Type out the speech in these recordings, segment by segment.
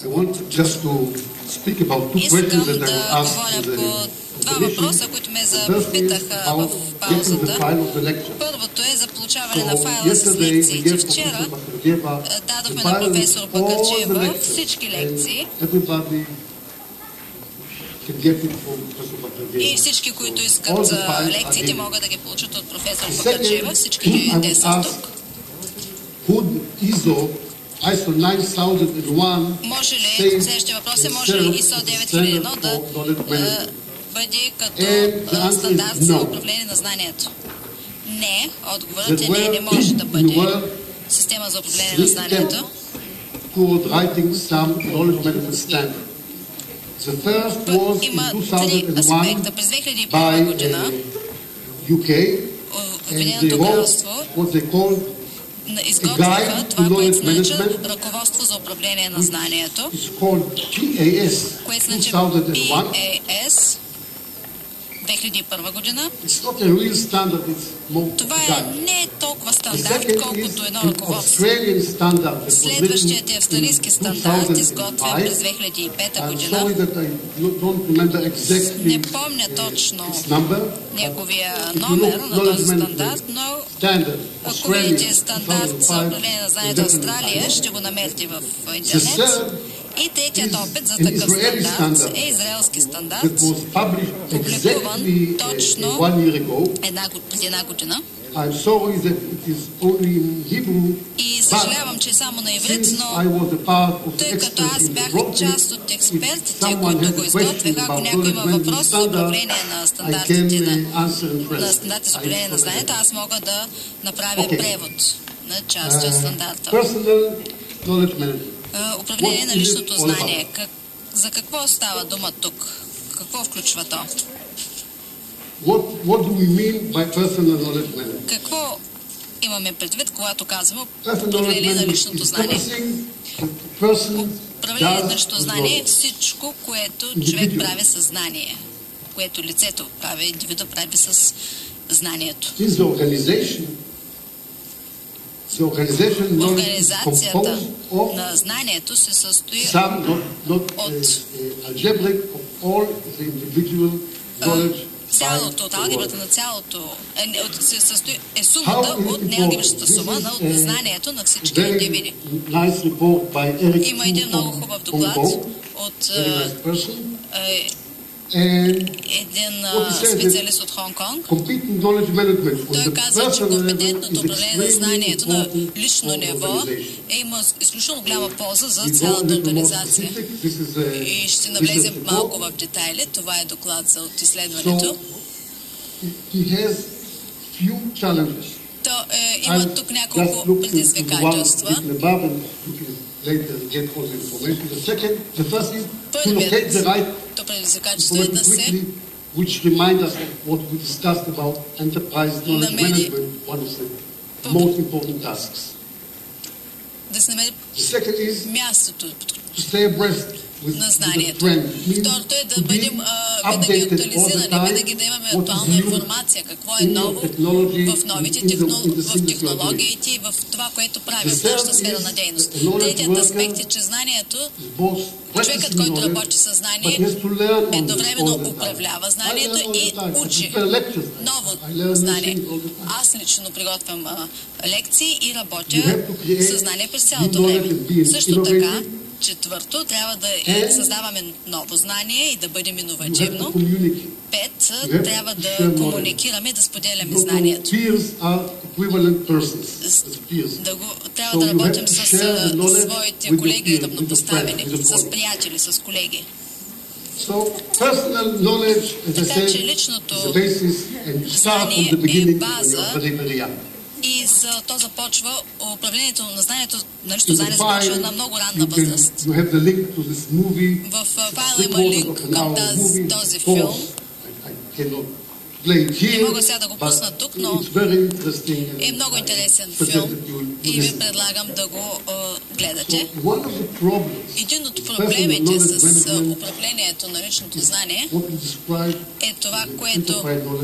I want just to speak about two questions that I was asked in the два въпроса, които ме запитаха в паузата. Първото е за получаване на файла с лекциите. Вчера дадохме на професор Бакърджиева всички лекции и всички, които искат лекциите, могат да ги получат от професор Бакърджиева. Всички те са тук. ISO 9001 може ли, следващия въпрос е, може ли ISO 9001 да бъде като стандарт за управление на знанието? Не, отговорът е не може да бъде система за управление на знанието. Има три аспекта. През 2001 година Обединеното кралство изготвиха това, което се нарича ръководство за управление на знанието, което се нарича PAS 2001 година. Това не е толкова стандарт, колкото едно ръководство. Следващият е австралийски стандарт, изготвен през 2005 година. Не помня точно неговия номер на този стандарт, но ако видите стандарт за управление на знанието Австралия, ще го намерите в интернет. И третият опит за такъв стандарт е израелски стандарт, публикуван точно преди една година. И съжалявам, че е само на иврит, но тъй като аз бях част от експертите, които го изготвиха, ако някой има въпрос за управление на стандартите на стандарти за управление на знанието, аз мога да направя превод на част от стандарта. Управление на личното знание. За какво става дума тук? Какво включва то? Какво имаме предвид, когато казваме управление на личното знание? Управление на личното знание е всичко, което човек прави със знание, което лицето прави, индивида прави с знанието. Организацията на знанието се състои от алгебрата на цялото е сумата от неалгебричната сума на знанието на всички индивиди. Има един много хубав доклад от един специалист от Хонг-Конг. Той казва, че компетентното управление на знанието на лично ниво има изключително голяма полза за цялата организация. И ще навлезем малко в детайли. Това е доклад от изследването. Има тук няколко предизвикателства. Първият предизвикателство е да се намери мястото на знанието. Второто е да бъдем винаги актуализирани, винаги да имаме актуална информация, какво е ново в новите в технологиите и в това, което правим в нашата сфера на дейност. Третият аспект е, че знанието, човекът, който работи със знание, едновременно управлява знанието и учи ново знание. Аз лично приготвям лекции и работя със знание през цялото време. Също така, четвърто, трябва да създаваме ново знание и да бъдем иновативно. Пет, трябва да комуникираме и да споделяме знанието. Трябва да работим с своите колеги равнопоставени, с приятели, с колеги. Така че личното знание е база и то започва, управлението на знанието, на личното знание започва на много ранна възраст. В файла има линк към този филм. Не мога сега да го пусна тук, но е много интересен филм и ви предлагам да го гледате. Един от проблемите с управлението на личното знание е това, което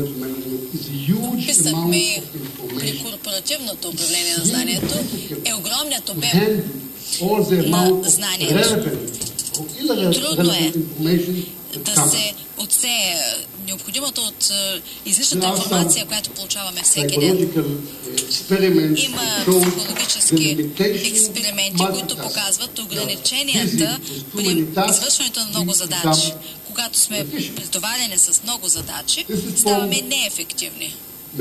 описахме при корпоративното управление на знанието, е огромният обем на знанието. Трудно е да се отсее необходимото от излишната информация, която получаваме всеки ден. Има психологически експерименти, които показват ограниченията при извършването на много задачи. Когато сме претоварени с много задачи, ставаме неефективни.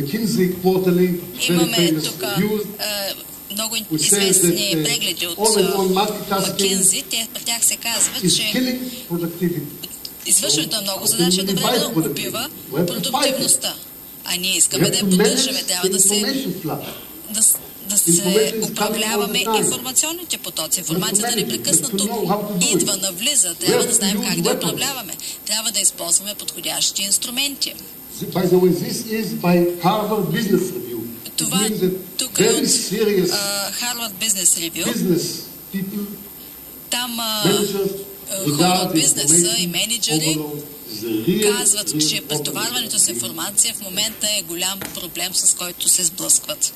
Имаме тук много известни прегледи от Макинзи. При тях се казва, че извършването на много задачи едновременно убива продуктивността. А ние искаме да я поддържаме. Трябва да се управляваме информационните потоци. Информацията непрекъснато идва, навлиза. Трябва да знаем как да управляваме. Трябва да използваме подходящи инструменти. Това тук е от Harvard Business Review. Там хора от бизнеса и менеджери казват, че претоварването с информация в момента е голям проблем, с който се сблъскват.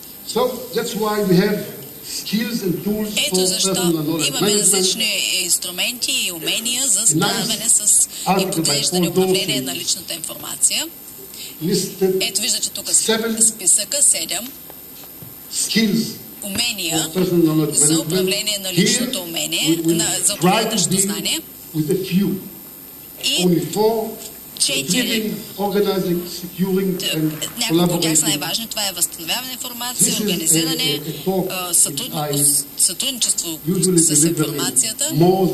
Ето защо имаме различни инструменти и умения за справяне с и подреждане управление на личната информация. Ето виждате тук списъка 7 умения за управление на личното умение, за управление на личното знание и 4. Няколко от тях са най-важни. Това е възстановяване на информация, организиране, сътрудничество с информацията.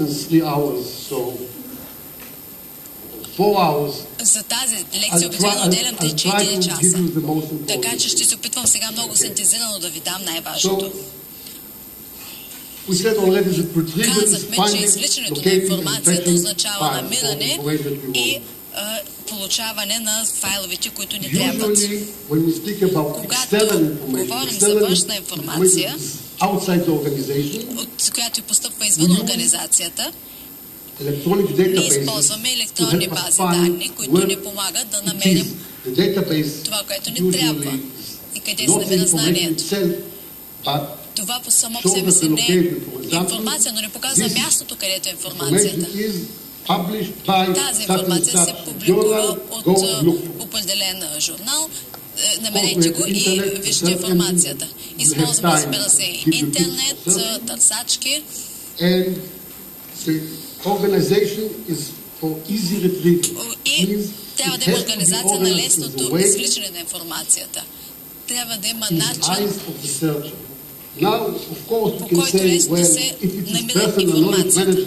За тази лекция обикновено отделям 3-4 часа. Така че ще се опитвам сега много синтезирано да ви дам най-важното. Казахме, че извличането на информацията означава намиране и получаване на файловете, които ни трябват. Когато говорим за външна информация, от която постъпва извън организацията, ние използваме електронни бази данни, които ни помагат да намерим това, което ни трябва и къде се намира знанието. Това по само по себе си не е информация, но не показва мястото, където е информацията. Тази информация се публикува от определен журнал. Намерете го и вижте информацията. Използваме, разбира се, интернет, търсачки. И трябва да има организация на лесното извличане на информацията. Трябва да има начин, по който лесно да се намира информацията.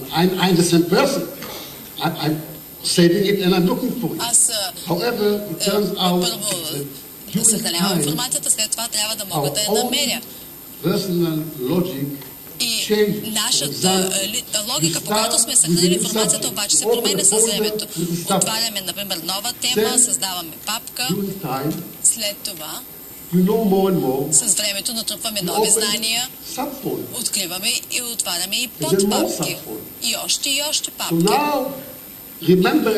Аз първо съхранявам информацията, след това трябва да мога да я намеря. И нашата логика, по която сме съхранили информацията, обаче се променя с времето. Отваряме, например, нова тема, създаваме папка. След това с времето натрупваме нови знания, откриваме и отваряме и подпапки. И още папки. И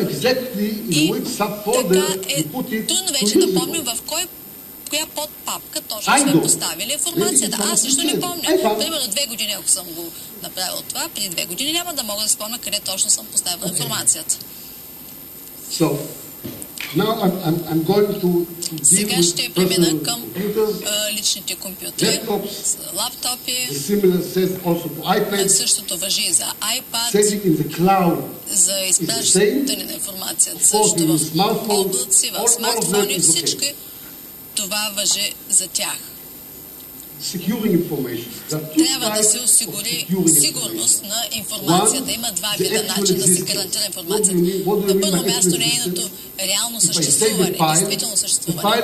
така е трудно вече да помним в коя подпапка точно сме поставили информацията. Аз също не помня. Примерно 2 години, ако съм го направил това, преди 2 години няма да мога да спомня къде точно съм поставил информацията. Сега ще премина към личните компютри, лаптопи. Същото важи и за iPad, за изпращане на информацията също в облаци, в смартфони, всички. Това важи за тях. Трябва да се осигури сигурност на информацията. Има два вида начин да се гарантира информацията. На първо място нейното реално съществуване, действително съществуване.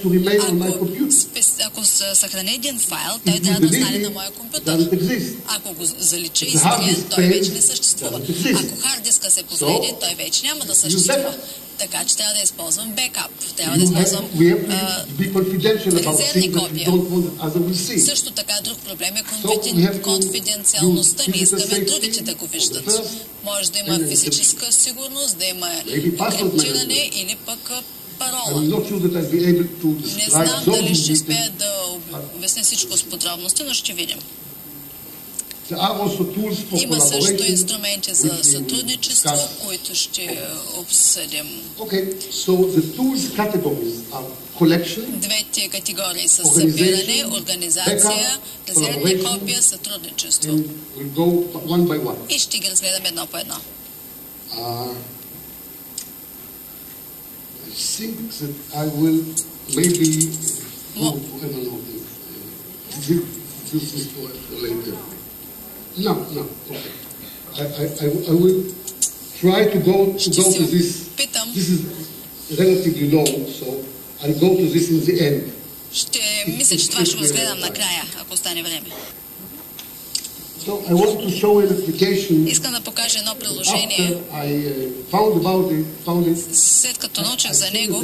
Ако съхраня един файл, той трябва да остане на моя компютър. Ако го залича и изтрия, той вече не съществува. Ако хард диска се повреди, той вече няма да съществува. Така че трябва да използвам бекап. Трябва да използвам резервни копия. Също така друг проблем е конфиденциалността. Не искаме другите да го виждат. Може да има физическа сигурност, да има криптиране или пък парола. Не знам дали ще успея да обясня всичко с подробности, но ще видим. There are also tools for Има също collaboration, инструменти за which we will сътрудничество, discuss. които ще обсъдим. Okay, so the tools categories are collection, Двете категории са Organization, събиране, организация, backup, резервни collaboration, копия, сътрудничество. and we'll go one by one. И ще ги разгледаме едно по едно. I think that I will maybe No. I don't know. This is for later. No. Okay. I will try to go to this. This is relatively long, so I'll go to this in the end. Ще мисля, че това ще го разгледам накрая, ако остане време. So I want to show an application. Искам да покажа едно приложение. After I found it, След като научих за него,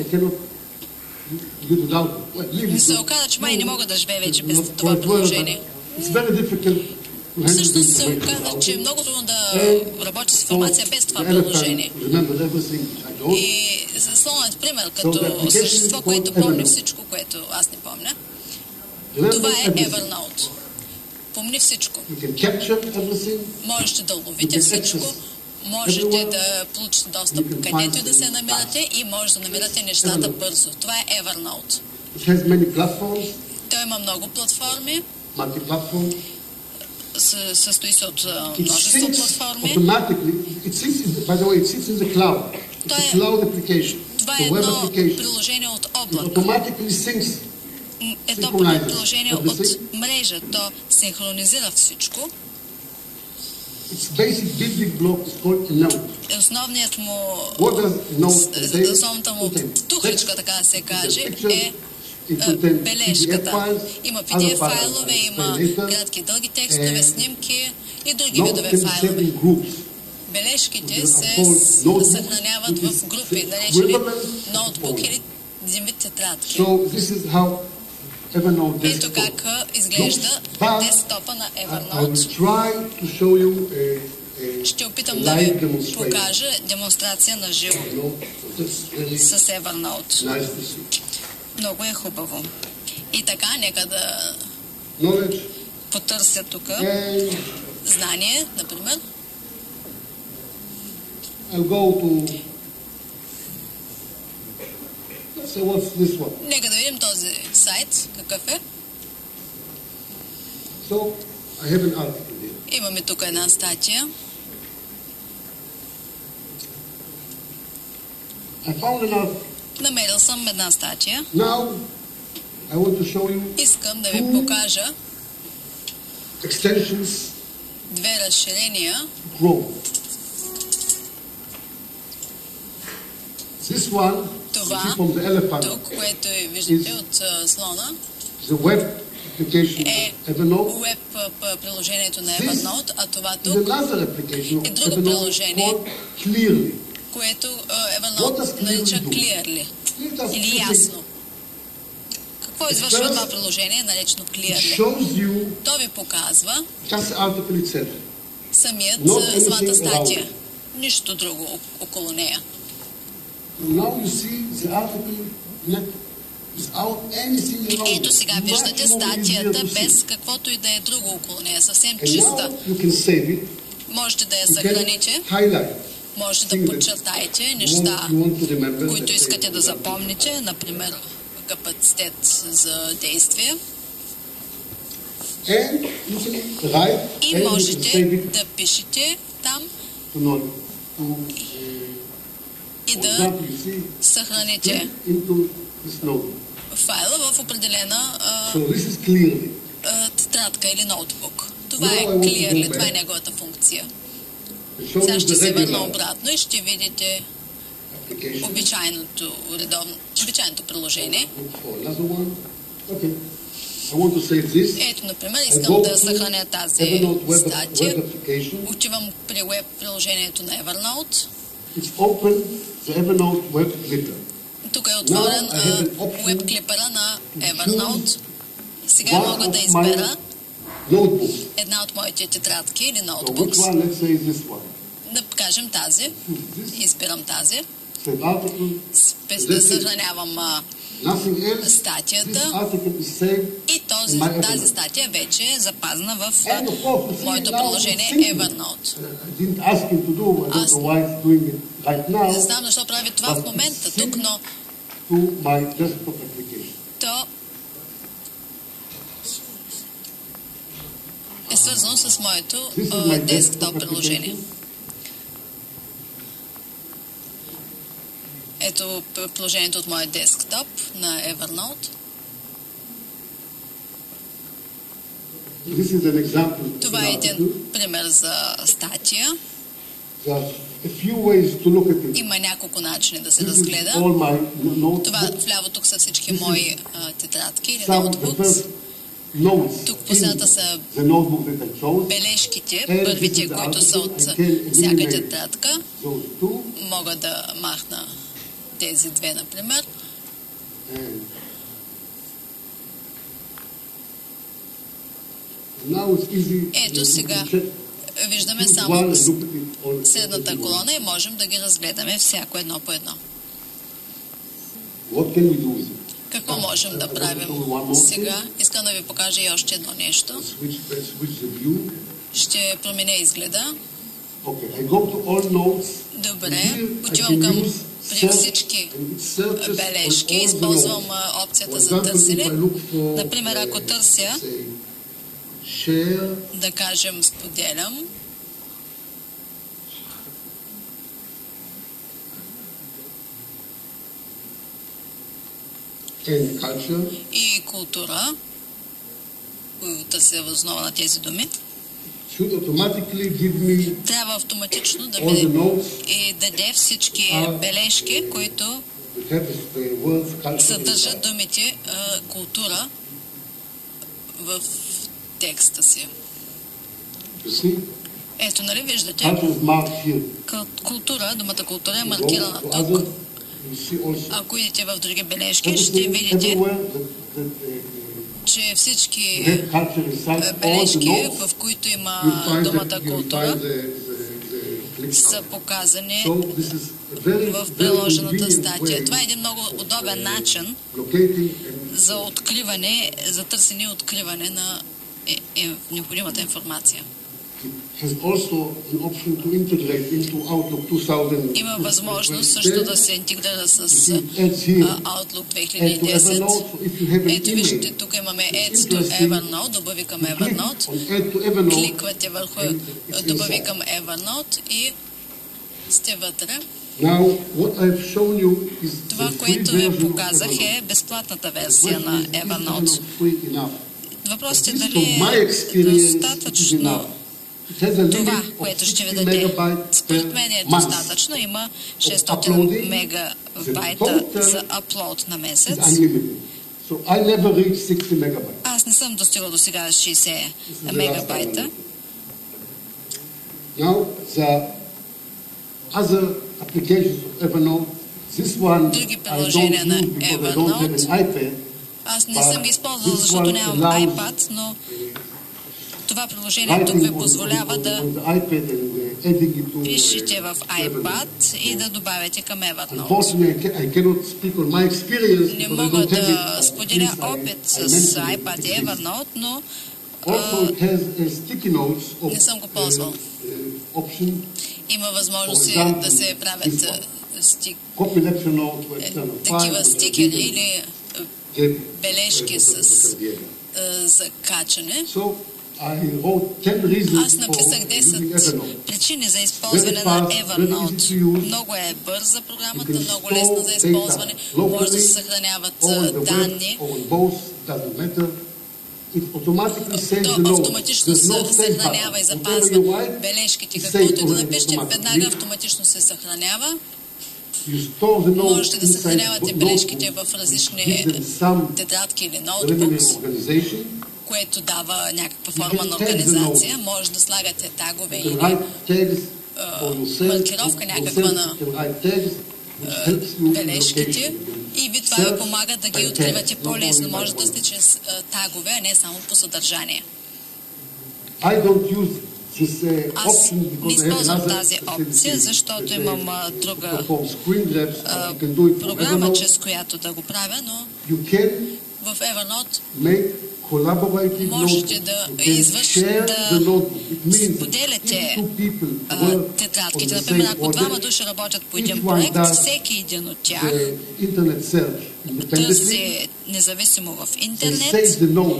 ми се оказа, че май не мога да живея вече без това приложение. Всъщност се оказа, че е много трудно да работи с информация без това приложение. И за слонът пример, като същество, което помни всичко, което аз не помня, това е Evernote. Помни всичко. Можете да ловите всичко, можете да получите достъп където и да се намирате и може да намирате нещата бързо. Това е Evernote. Той има много платформи. Състои се от множество платформи. Това е едно приложение от облак. Едно приложение от мрежа. То синхронизира всичко. Основният му, основната му тухличка, така да се каже, е бележката. Има PDF файлове, има кратки дълги текстове, снимки и други видове файлове. Бележките се съхраняват в групи, наречени ноутбук или вид тетрадки. Ето как изглежда десктопа на Evernote. Ще опитам да ви покажа демонстрация на живо с Evernote. Много е хубаво. И така, нека да потърся тук знание, например. Нека да видим този сайт, какъв е. Имаме тук една статия. Намерил съм една статия. Искам да ви покажа две разширения. Това, тук, което виждате от слона, е веб приложението на Evernote, а това тук е друго приложение, което Evernote нарича Clearly, или ясно. Какво извършва това приложение, наречено Clearly? То ви показва самата статия. Нищо друго около нея. Ето сега виждате статията без каквото и да е друго около нея, съвсем чиста. Можете да я съхраните, можете да подчертаете неща, които искате да запомните, например капацитет за действие. И можете да пишете там и да съхраните файла в определена тетрадка или ноутбук. Това е Clearly, това е неговата функция. Сега ще се върна обратно и ще видите обичайното приложение. Ето, например, искам да съхраня тази статия. Отивам при веб приложението на Evernote. Тук е отворен веб клипера на Evernote. Сега мога да избера една от моите тетрадки или ноутбукс. Да кажем тази. Избирам тази. Съхранявам статията и тази статия вече е запазена в моето приложение Evernote. Аз не знам защо прави това в момента тук, но то е свързано с моето десктоп приложение. Ето приложението от моя десктоп на Evernote. Това е един пример за статия. Има няколко начини да се разгледа. Това вляво тук са всички мои тетрадки или ноутбукс. Тук позната са бележките, първите, които са от всяка тетрадка. Мога да махна тези две, например. Ето сега виждаме само средната колона и можем да ги разгледаме всяко едно по едно. Какво можем да правим сега? Искам да ви покажа и още едно нещо. Ще променя изгледа. Добре, отивам към при всички бележки, използвам опцията за търсене. Например, ако търся, да кажем, споделям, и култура, търся въз основа на тези думи, трябва автоматично да ми даде всички бележки, които съдържат думите култура в текста си. Ето, нали виждате? Култура, думата култура е маркирана тук. Ако идете в други бележки, ще видите, че всички бележки, в които има думата култура, са показани в приложената статия. Това е един много удобен начин за откриване, за търсене и откриване на необходимата информация. Има възможност също да се интегрира с Outlook 2010. Ето виждате, тук имаме Add to Evernote, добави към Evernote. Кликвате върху добави към Evernote и сте вътре. Това, което ви показах, е безплатната версия на Evernote. Въпросът е дали е достатъчно това, което ще ви даде. Според мен е достатъчно. Има 600 мегабайта за аплод на месец. Аз не съм достигал до сега 60 мегабайта. Други приложения на Evernote аз не съм ги използвал, защото нямам iPad, но това приложение тук ви позволява да пишете в iPad и да добавите към Evernote. Не мога да споделя опит с iPad и Evernote, но не съм го ползвал. Има възможност да се правят такива стикери или бележки за качане. Аз написах 10 причини за използване на Evernote. Много е бърза програмата, много лесна за използване, може да се съхраняват данни. То автоматично се съхранява и запазва бележките, каквото и да напишете, веднага автоматично се съхранява. Можете да съхранявате бележките в различни тетрадки или ноутбукс, което дава някаква форма на организация. Може да слагате тагове или маркировка някаква на бележките и това ви помага да ги откривате по-лесно. Може да сте чрез тагове, а не само по съдържание. Аз не използвам тази опция, защото имам друга програма, чрез която да го правя, но в Evernote можете да споделяте тетрадките. Например, ако двама души работят по един проект, всеки един от тях търси независимо в интернет,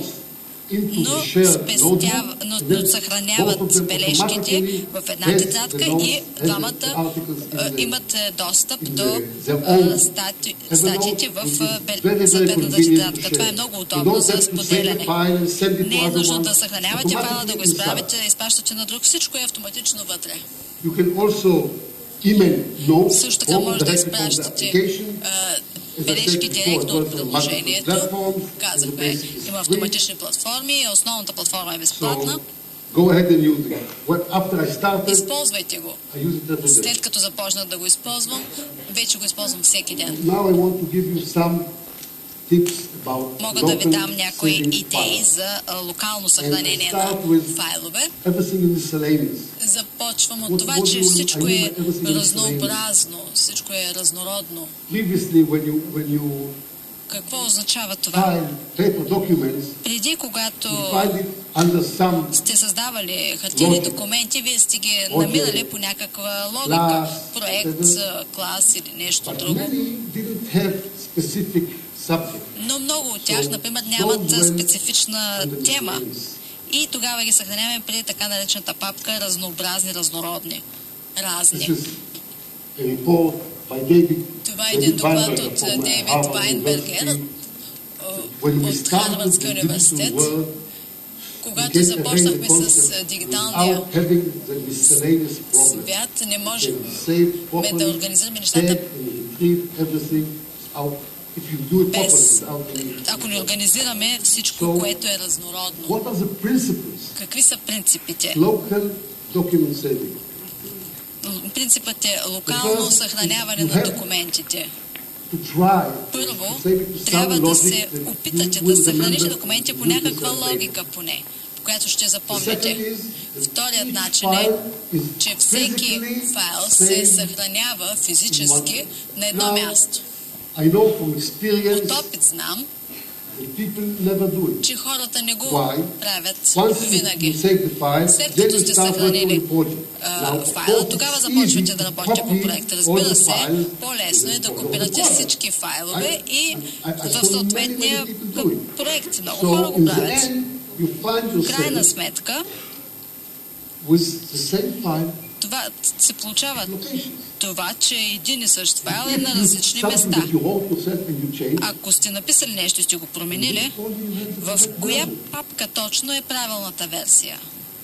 но съхраняват бележките в една тетрадка и двамата имат достъп до статиите в съответната тетрадка. Това е много удобно за споделяне. Не е нужно да съхранявате файла, да го изправите, да изпращате на друг. Всичко е автоматично вътре. Също така може да изпращате бележки директно от приложението. Казахме, има автоматични платформи, основната платформа е безплатна. Използвайте го. След като започнах да го използвам, вече го използвам всеки ден. Мога да ви дам някои идеи за локално съхранение на файлове. Започвам от това, че всичко е разнообразно, всичко е разнородно. Какво означава това? Преди, когато сте създавали хартиени документи, вие сте ги намирали по някаква логика. Проект, клас или нещо друго. Но много от тях, например, нямат специфична тема. И тогава ги съхраняваме при така наречената папка разнообразни, разнородни, разни. Това е един доклад от Дейвид Вайнбергер от Харвардския университет. Когато започнахме с дигиталния свят, не можем да организираме нещата ако не организираме всичко, което е разнородно. Какви са принципите? Принципът е локално съхраняване на документите. Първо, трябва да се опитате да съхраните документи по някаква логика поне, по която ще запомняте. Вторият начин е, че всеки файл се съхранява физически на едно място. От опит знам, че хората не го правят винаги. След като сте съхранили файла, тогава започвате да работите по проекта. Разбира се, по-лесно е да копирате всички файлове и в съответния проект. Много хора го правят. В крайна сметка, това се получава това, че един и същ файл е на различни места. Ако сте написали нещо и сте го променили, в коя папка точно е правилната версия?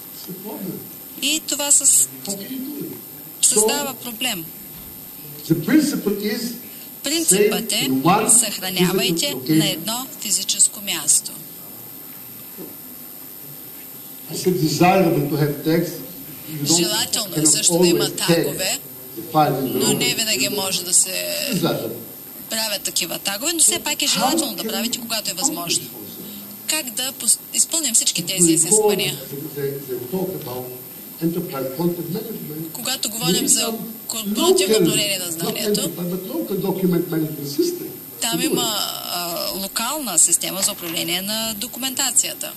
И това създава проблем. Принципът е съхранявайте на едно физическо място. Желателно е също да има тагове, но не винаги може да се правят такива тагове, но все пак е желателно да правите, когато е възможно. Как да изпълним всички тези изисквания? Когато говорим за корпоративно управление на знанието, там има локална система за управление на документацията.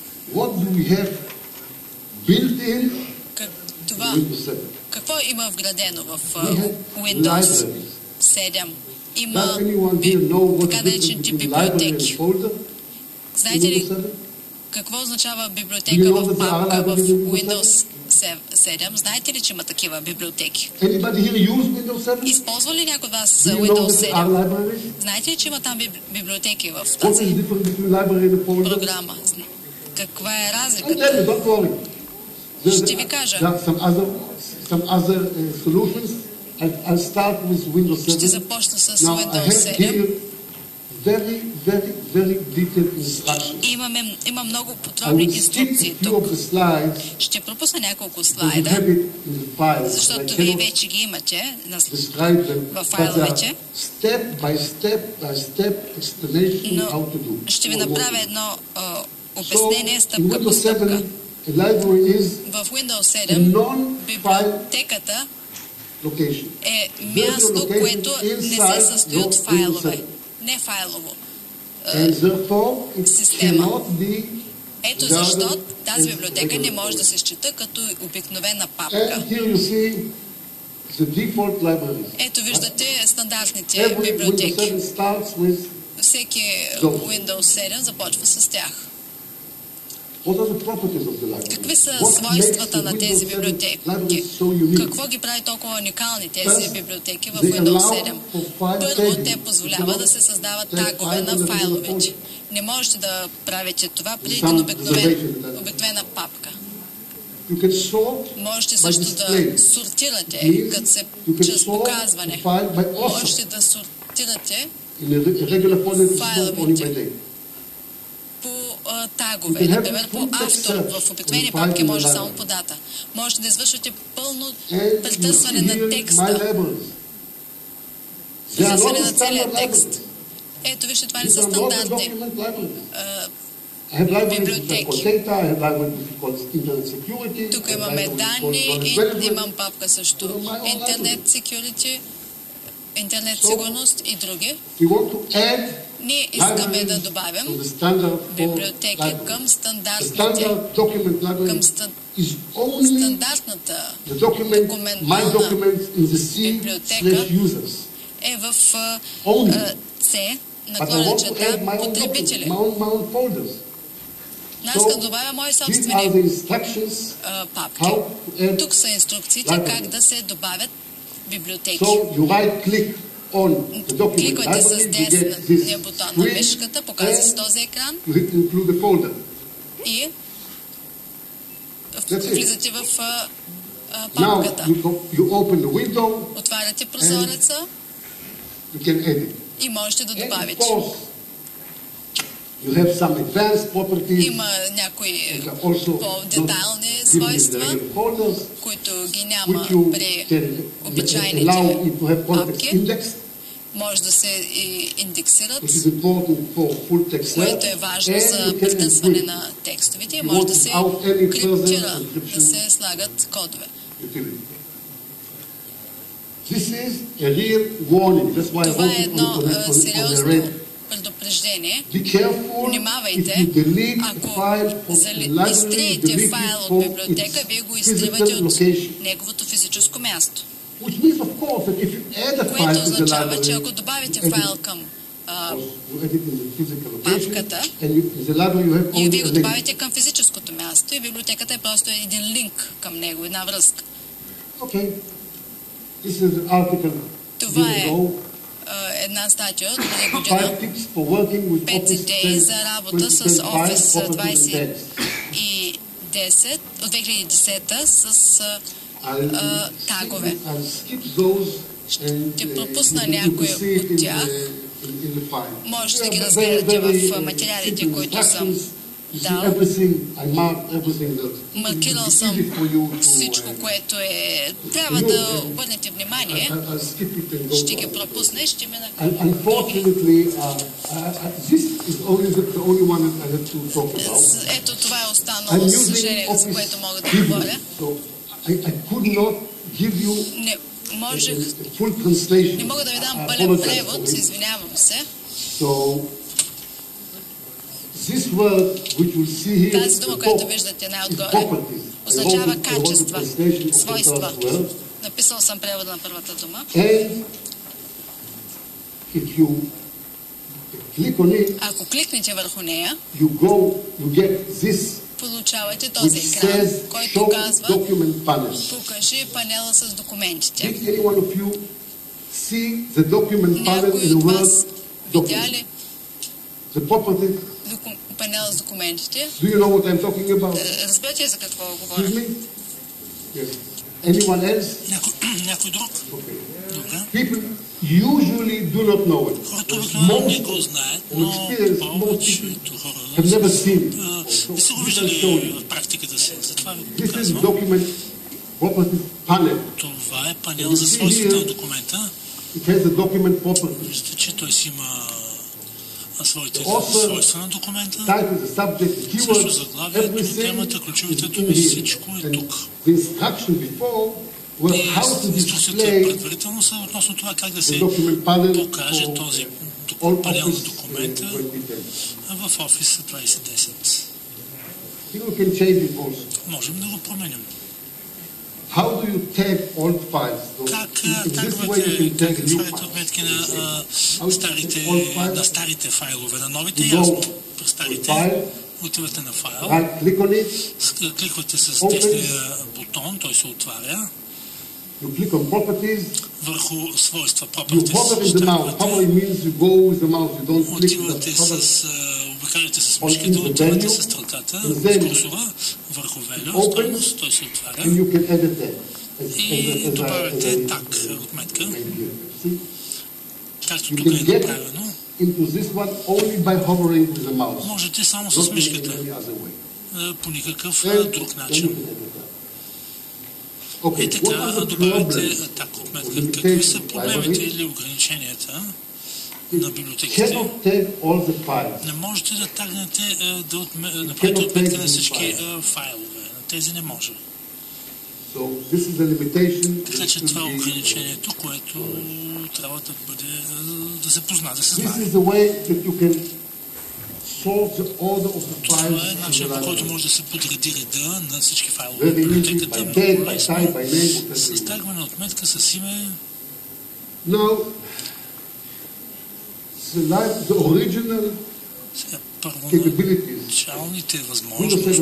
Какво има вградено в Windows 7? Има така наречените библиотеки. Знаете ли какво означава библиотека в папка в Windows 7? Знаете ли, че има такива библиотеки? Използва ли някой от вас Windows 7? Знаете ли, че има там библиотеки в тази програма? Каква е разликата? Ще ви кажа. Ще започна с Windows 7. Има много подробни инструкции тук. Ще пропусна няколко слайда, защото вие вече ги имате в файловете. Но ще ви направя едно обяснение стъпка по стъпка. В Windows 7 библиотеката е място, което не се състои от файлове. Не файлово система. Ето защо тази библиотека не може да се счита като обикновена папка. Ето виждате стандартните библиотеки. Всеки Windows 7 започва с тях. Какви са свойствата на тези библиотеки? Какво ги прави толкова уникални тези библиотеки в Windows 7? Първо, те позволяват да се създават тагове на файловете. Не можете да правите това при един обикновена папка. Можете също да сортирате, като се чрез показване. Можете да сортирате файловете по тагове, например по автор. В обикновени папки може само по дата. Можете да извършвате пълно претърсване на текста. Претърсване на целия текст. Ето вижте, това не са стандартни библиотеки. Тук имаме данни и имам папка също. Интернет сигурност и други. Ние искаме да добавим библиотеки към стандартната документална библиотека е в C, наклонечета потребители. Аз искам да добавя мои собствени папки. Тук са инструкциите как да се добавят библиотеки. Кликвате с десния бутон на мишката, показва се този екран и влизате в папката. Отваряте прозореца и можете да добавите. Има някои по-детайлни свойства, които ги няма при обичайните папки. Може да се и индексират, което е важно за претърсване на текстовете и може да се криптира, да се слагат кодове. Това е едно сериозно предупреждение. Внимавайте, ако изтриете файл от библиотека, вие го изтривате от неговото физическо място. Което означава, че ако добавите файл към папката и вие го добавите към физическото място и библиотеката е просто един линк към него, една връзка. Това е една статия от година. 5 идеи за работа с Office 2010 от 2010 с тагове. Ще пропусна някои от тях. Може да ги разгледате в материалите, които съм дал. Маркирал съм всичко, което е... Трябва да обърнете внимание. Ще ги пропусна и ще мина към други. Ето това е останало съжаление, за което мога да говоря. Не мога да ви дам пълен превод, извинявам се. Тази дума, която виждате най-отгоре, означава качества, свойства. Написал съм превода на първата дума. Ако кликнете върху нея, получавате този екран, който казва покажи панела с документите. Някой от вас видя ли панела с документите? Разбирате за какво говоря? Някой друг? People usually do not know it. Хората обикновено не го знаят, но повечето хора не са го виждали в практиката си. Затова ви го казвам. Това е панел за свойствата на документа. Виждате, че той си има своите свойства на документа. Също заглавието, темата, ключовите думи, всичко е тук. И инструкцията предварително са относно това как да се покаже този панел на документа в Office 2010. Можем да го променим. How do you tag old files? Как правите отметки на старите файлове, на новите ясно. При старите отивате на файл, кликвате с десния бутон, той се отваря. Върху свойства, properties. Обикаляте с мишката, отивате с стрелката, с курсора, върху value, стойност, той се отваря. И добавяте так, отметка. Както тук е направено. Можете само с мишката, по никакъв друг начин. И така добавяте так отметка. Какви са проблемите или ограниченията на библиотеките? Не можете да тагнете, да направите отметка на всички файлове. На тези не може. Така че това е ограничението, което трябва да бъде, да се познае, да се знае. Това е начин, по който може да се подреди реда на всички файлове в библиотеката. Много лесно. С тагване отметка с име. Сега първоначалните възможности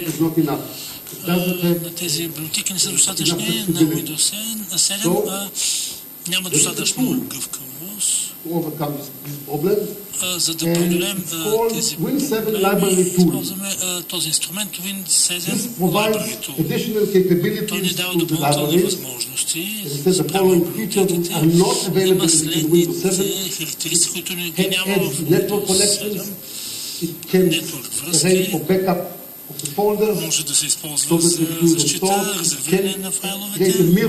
на тези библиотеки не са достатъчни. На Windows 7 няма достатъчно гъвкавост, за да преодолеем тези проблеми. Използваме този инструмент Win7 Library Tool. Той ни дава допълнителни възможности за правилно библиотеките. Има следните характеристики, които ги няма в Windows 7. Нетворк връзки. Може да се използва за защита, резервиране на файловете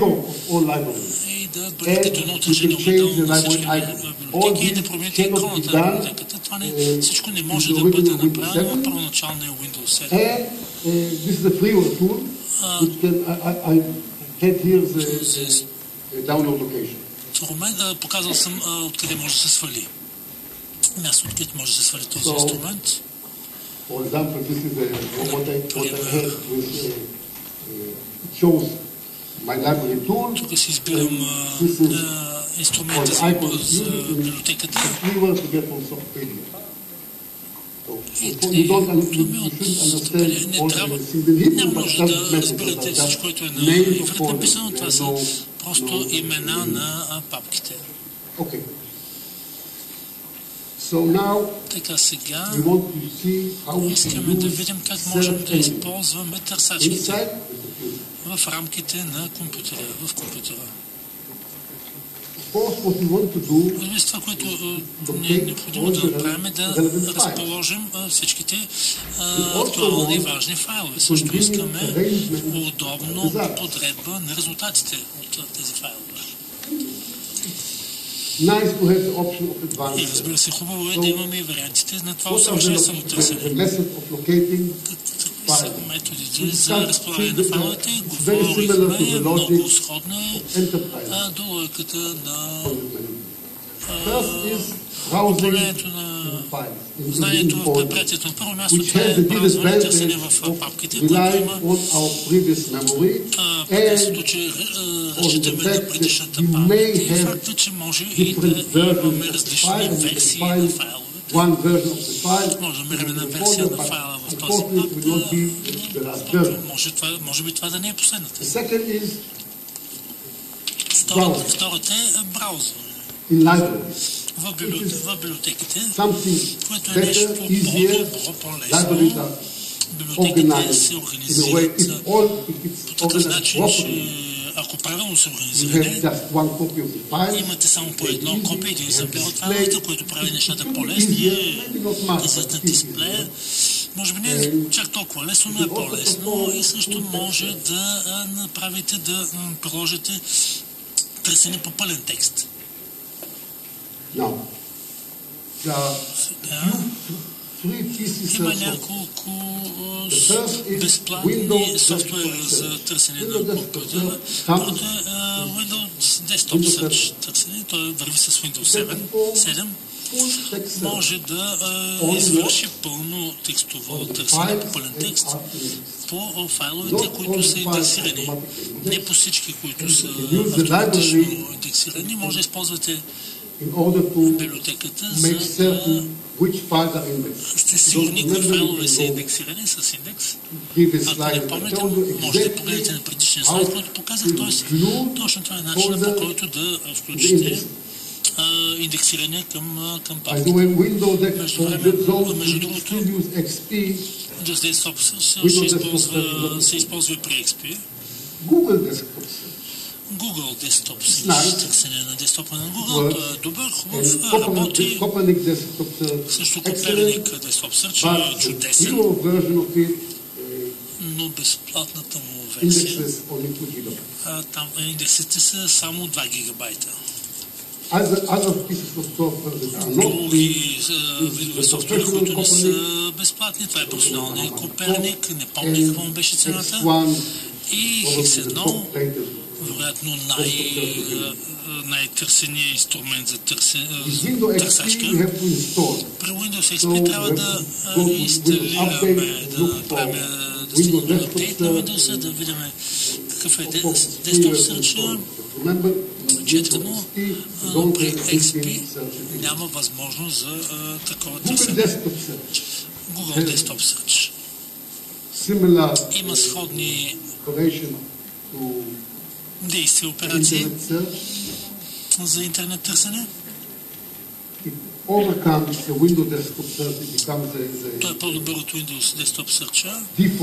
и да бъде като едно отражение отделно на всички библиотеки и да промените иконата на библиотеката. Това всичко не може да бъде направено в първоначалния Windows 7. Показал съм откъде може да се свали. Място, откъде може да се свали този инструмент. For example, this is what I had with shows my library tool. Тук си избирам инструмента за библиотеката. Няма нужда да разберете всичко, което е на иврит написано. Това са просто имена на папките. Така сега искаме да видим как можем да използваме търсачките в рамките на компютъра, в компютъра. Това, което не е необходимо да направим, е да разположим всичките актуални и важни файлове. Също искаме удобно подредба на резултатите от тези файлове. И разбира се, хубаво е да имаме и вариантите на това усъвършенствено търсене. Какви са методите за разполагане на файловете? Говорихме, много сходно е до логиката на управлението на знанието в предприятието. На първо място това е браузър, търсене в папките, което има предимството, че разчитаме на предишната памет и факта, че може и да имаме различни версии на файловете. Може да намерим една версия на файла в този папк, може би това да не е последната. Втората е браузър. В библиотеките, което е нещо по-добро, по-лесно. Библиотеките се организират по такъв начин, че ако правилно се организиране, имате само по едно копие, един екземпляр от файловете, което прави нещата по-лесни, излизат на дисплея. Може би не е чак толкова лесно, но е по-лесно и също може да направите, да приложите търсене по пълен текст. Има няколко безплатни софтуера за търсене на компютъра. Първото е Windows Desktop Search търсене. Той върви с Windows 7. Може да извърши пълно текстово търсене по пълен текст по файловете, които са индексирани. Не по всички, които са автоматично индексирани. Може да използвате библиотеката, за да сте сигурни кои файлове са индексирани с индекс. Ако не помните, можете да погледнете на предишния слайд, който показах. Т.е. точно това е начинът, по който да включите индексиране към папката. Между другото, Just Desktop се използва и при XP. Google Desktop Search, търсене на десктопа на Google, той е добър, хубав, работи. Също Copernic Desktop Search е чудесен, но безплатната му версия, там индексите са само 2 гигабайта. Други видове софтуери, които не са безплатни, това е персоналния Copernic, не помня какво му беше цената, и X1, вероятно най-търсеният инструмент за търсачка. При Windows XP трябва да инсталираме, да направим апдейт на Windows, да видим какъв е Desktop Search. Четвърно, при XP няма възможност за такова търсене. Google Desktop Search. Има сходни действия, операции за интернет търсене. Той е по-добър от Windows Desktop Search.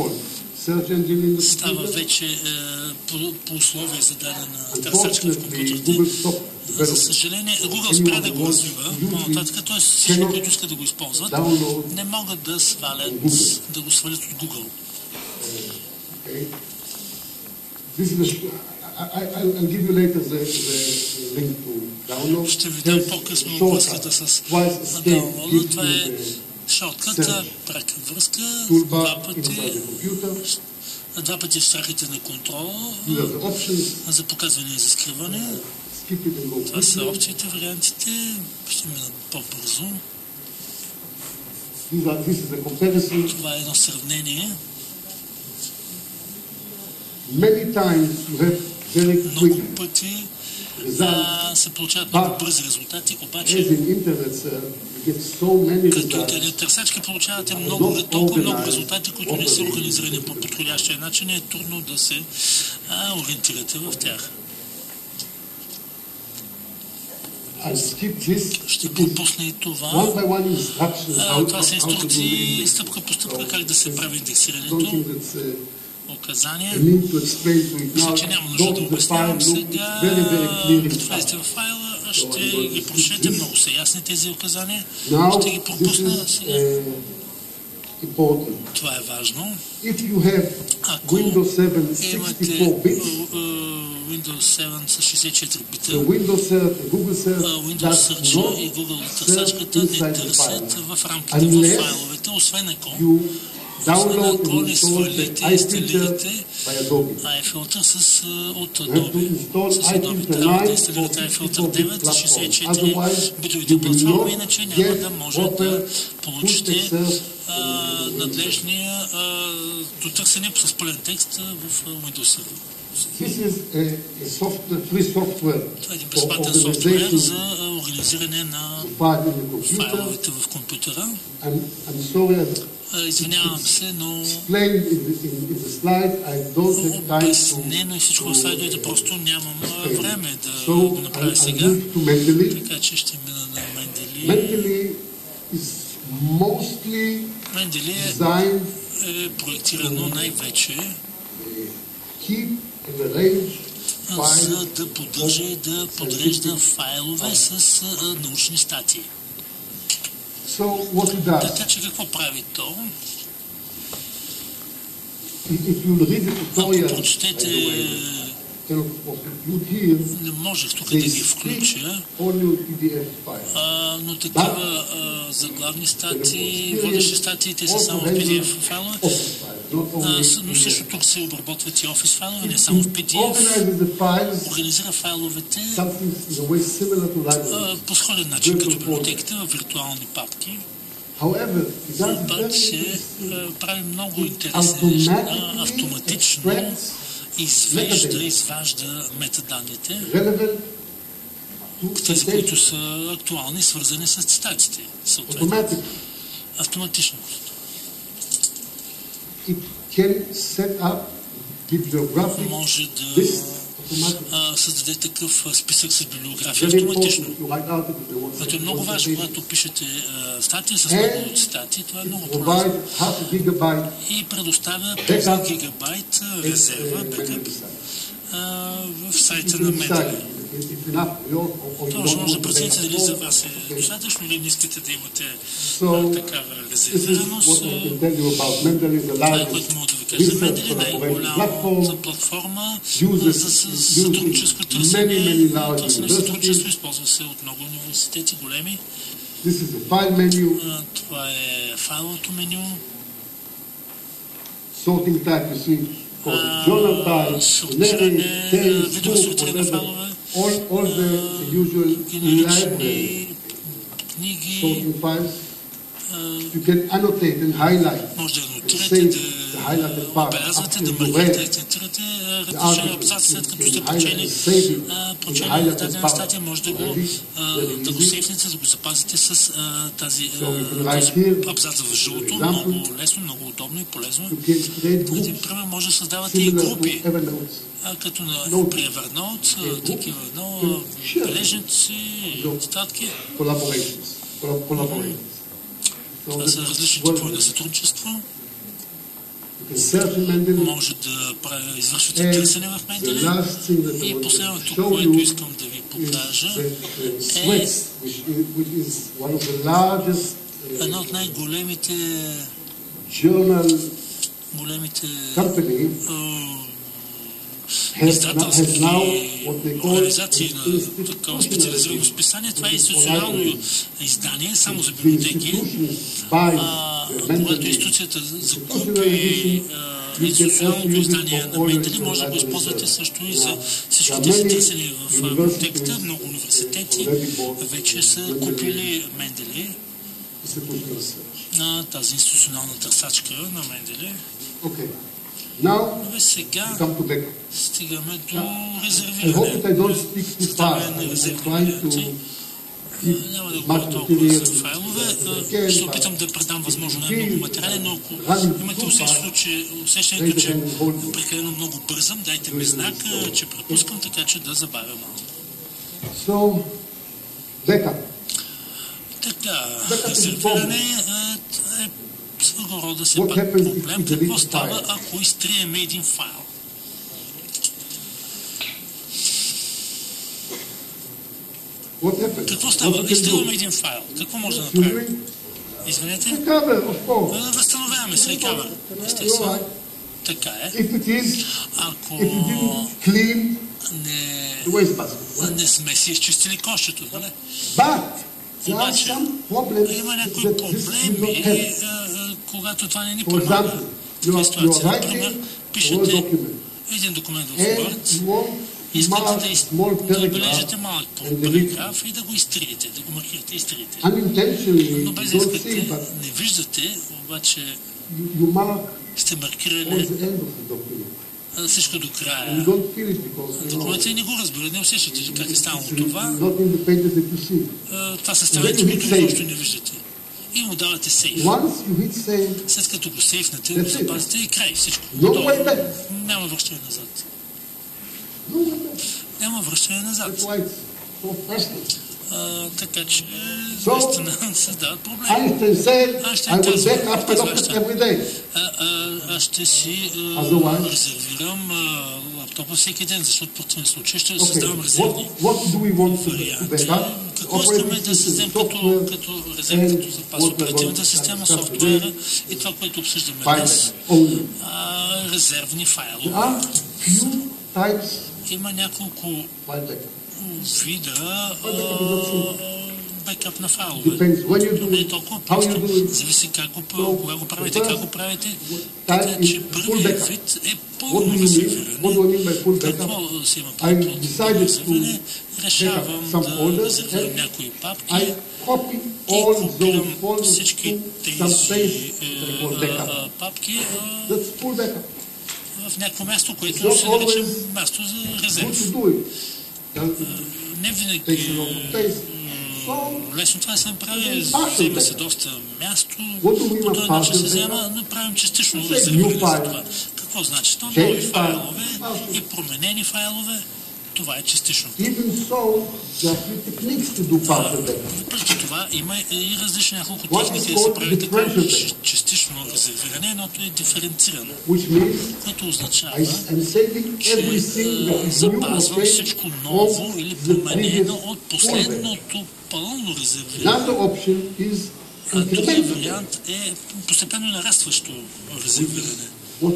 Става вече по условие за дадена търсачка в компютрите. За съжаление, Google спря да го развива по-нататък, т.е. всички, които искат да го използват, не могат да го свалят от Google. I'll give you later the link to download. Ще ви дам по-късно връзката с download. Това е шортката, прака връзка, два пъти страхите на контрол, за показване и за скриване. Това са опциите, вариантите. Ще минат по-бързо. Това е едно сравнение. Много пъти се получават много бързи резултати, обаче като интернет търсачки получавате толкова много резултати, които не са организирани по подходящия начин, е трудно да се ориентирате в тях. Ще пропусна и това. Това са инструкции стъпка по стъпка как да се прави индексирането. Указания. Мисля, че няма нужда да обяснявам сега. Като влезете в файла, ще ги прочетете. Много са ясни тези указания. Ще ги пропусна сега. Това е важно. Ако имате Windows 7 с 64 бита, Windows Search и Google търсачката не търсят в рамките в файловете, освен ако не свалите и инсталирате iFilter от Adobe. С Adobe трябва да инсталирате iFilter 9 за 64 битовите платформи, иначе няма да може да получите надлежния търсене с пълен текст в Windows. Това е един безплатен софтуер за организиране на файловете в компютъра. Извинявам се, но обяснено и всичко в слайдовете, просто нямам време да го направя сега. Така че ще мина на Mendeley. Mendeley е проектирано най-вече за да поддържа и да подрежда файлове с научни статии. Така че какво прави то? Ако прочетете Не можех тук да ги включа, но такива заглавни статии, водещи статии, те са само в PDF файлове. Но също тук се обработват и Office файлове, не само в PDF. Организира файловете по сходен начин, като библиотеките в виртуални папки. Обаче прави много интересни неща, автоматично изважда метаданните, тези, които са актуални, свързани с цитатите. Автоматично. Може да създаде такъв списък с библиография автоматично. Това е много важно, когато пишете статия с много цитати, това е много полезно. И предоставя 5 гигабайт резерва, бекъп, в сайта на Mendeley. Това може да прецените дали за вас е достатъчно или не искате да имате такава резервираност. Това е, което мога да ви кажа за Mendeley, най-голяма платформа за сътрудничество, търсене сътрудничество, използва се от много университети, големи. Това е файловото меню. Сортиране, видеосортиране файлове, генерични книги. Може да анотирате, да отбелязвате, да маркирате, акцентирате редакционни абзаци, след като сте прочели дадена статия, може да го сейфнете, да го запазите с този абзац в жълто, много лесно, много удобно и полезно. Един пример, може да създавате и групи, като при Evernote, такива бележници, статки. Това са различни типове на сътрудничество. Може да извършвате търсене в Mendeley. И последното, което искам да ви покажа, е едно от най-големите издателски организации на такова специализирано списание. Това е институционално издание, само за библиотеки. Когато институцията закупи институционалното издание на Mendeley, може да го използвате също и за всички тези търсени в библиотеката. Много университети вече са купили Mendeley, на тази институционална търсачка на Mendeley. Сега стигаме до резервиране. Ставяне на резервирането. Няма да говоря толкова за файлове. Ще опитам да предам възможно най-много материали, но ако имате усещането, че прекалено много бързам, дайте ми знак, че пропускам, така че да забавя малко. Така, резервиране е своего рода се пак проблем. Какво става, ако изтриеме един файл? Какво става? Изтриваме един файл. Какво може да направим? Извинете? Възстановяваме с recover. Естествено. Така е. Ако не сме си изчистили кошчето, нали? Обаче има някои проблеми, когато това не ни помага. Такава ситуация. Например, пишете един документ в Word, искате да отбележите малък параграф и да го изтриете, да го маркирате и изтриете. Но без да искате, не виждате, обаче сте маркирали всичко до края. Документът не го разбира, не усещате как е станало това. Това са страници, които изобщо не виждате. И му давате сейф. След като го сейфнете, го запазите и край всичко. Няма връщане назад. Няма връщане назад. Така че, наистина, създават проблеми. Айнщайн казва, аз ще си резервирам лаптопа всеки ден, защото в противен случай ще създавам резервни варианти. Какво искаме да създадем като резерв, като запас? Оперативната система, софтуера и това, което обсъждаме днес. Резервни файлове. Има няколко вида бекъп на файлове. Не е толкова просто. Зависи кога го правите, как го правите. Така че първият вид е пълно резервиране. Какво си има предвид резервиране? Решавам да резервирам някои папки и копирам всички тези папки в някакво място, което се нарича място за резерв. Не винаги лесно това да се направи, взема се доста място, по този начин се взема, но правим частично резервиране за това. Какво значи? То нови файлове и променени файлове, това е частично. Въпреки това има и различни няколко техники да се прави такова частично резервиране, едното е диференцирано, което означава, че запазвам всичко ново или променено от последното пълно резервиране. А другият вариант е постепенно нарастващо резервиране.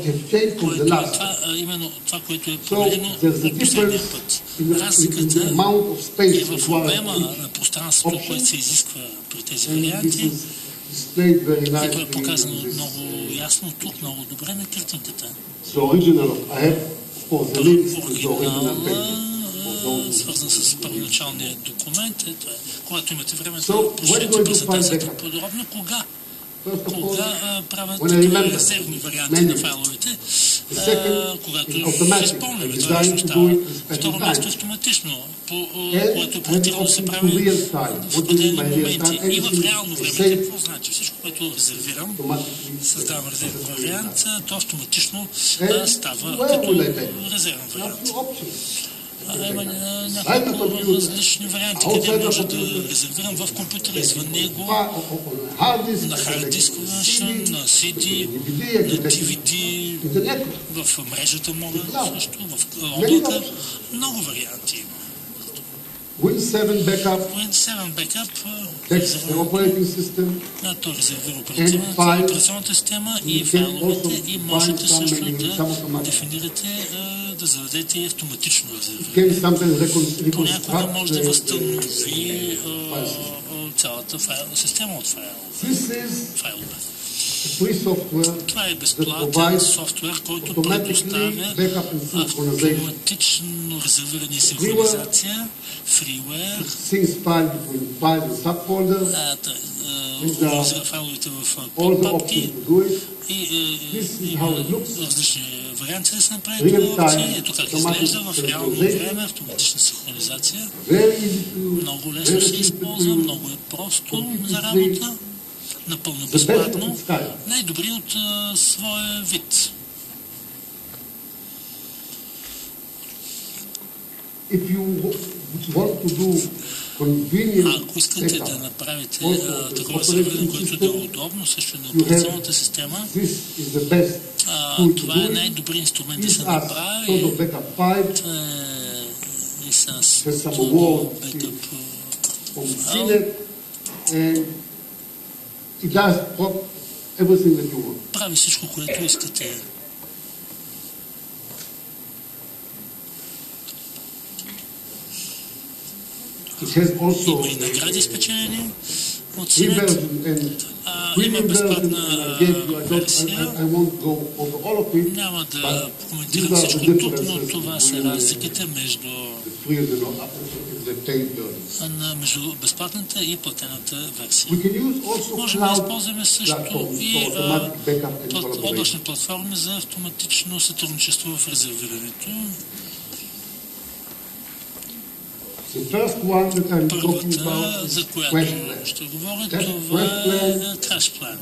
Именно това, което е променено от последния път. Разликата е в обема на пространството, което се изисква при тези варианти. И това е показано много ясно тук, много добре на картинката. Оригинала, свързан с първоначалния документ. Когато имате време да прочетете презентацията подробно, кога правят резервни варианти на файловете, когато изпълняваме това нещо става. Второ място автоматично, което е проектирано се прави в определени моменти и в реално време. Какво значи? Всичко, което резервирам, създавам резервен вариант, то автоматично става като резервен вариант. Има няколко различни варианти, къде може да резервирам в компютъра, извън него, на хард диск, на CD, на DVD, в мрежата мога също, в облака. Много варианти има. Win7 Backup то резервира операционната система и файловете и можете също да дефинирате, да заведете и автоматично резервиране. Понякога може да възстанови цялата система от файлове. Това е безплатен софтуер, който предоставя автоматично резервиране и синхронизация, фриуер, организира файловете в подпапки и различни варианти да се направи това опция. Ето как изглежда в реално време, автоматична синхронизация. Много лесно се използва, много е просто за работа. Напълно безплатно, най-добри от своя вид. Ако искате да направите такова резервиране, което да е удобно, също на операционната система, това е най-добрият инструмент да се направи. И с Backup It does everything that you want. Прави всичко, което искате. Има и награди спечелени от Синет. Има безплатна версия. Няма да коментирам всичко тук, но това са разликите между безплатната и платената версия. Можем да използваме също и облачни платформи за автоматично сътрудничество в резервирането. Първата, за която ще говоря, това е CrashPlan.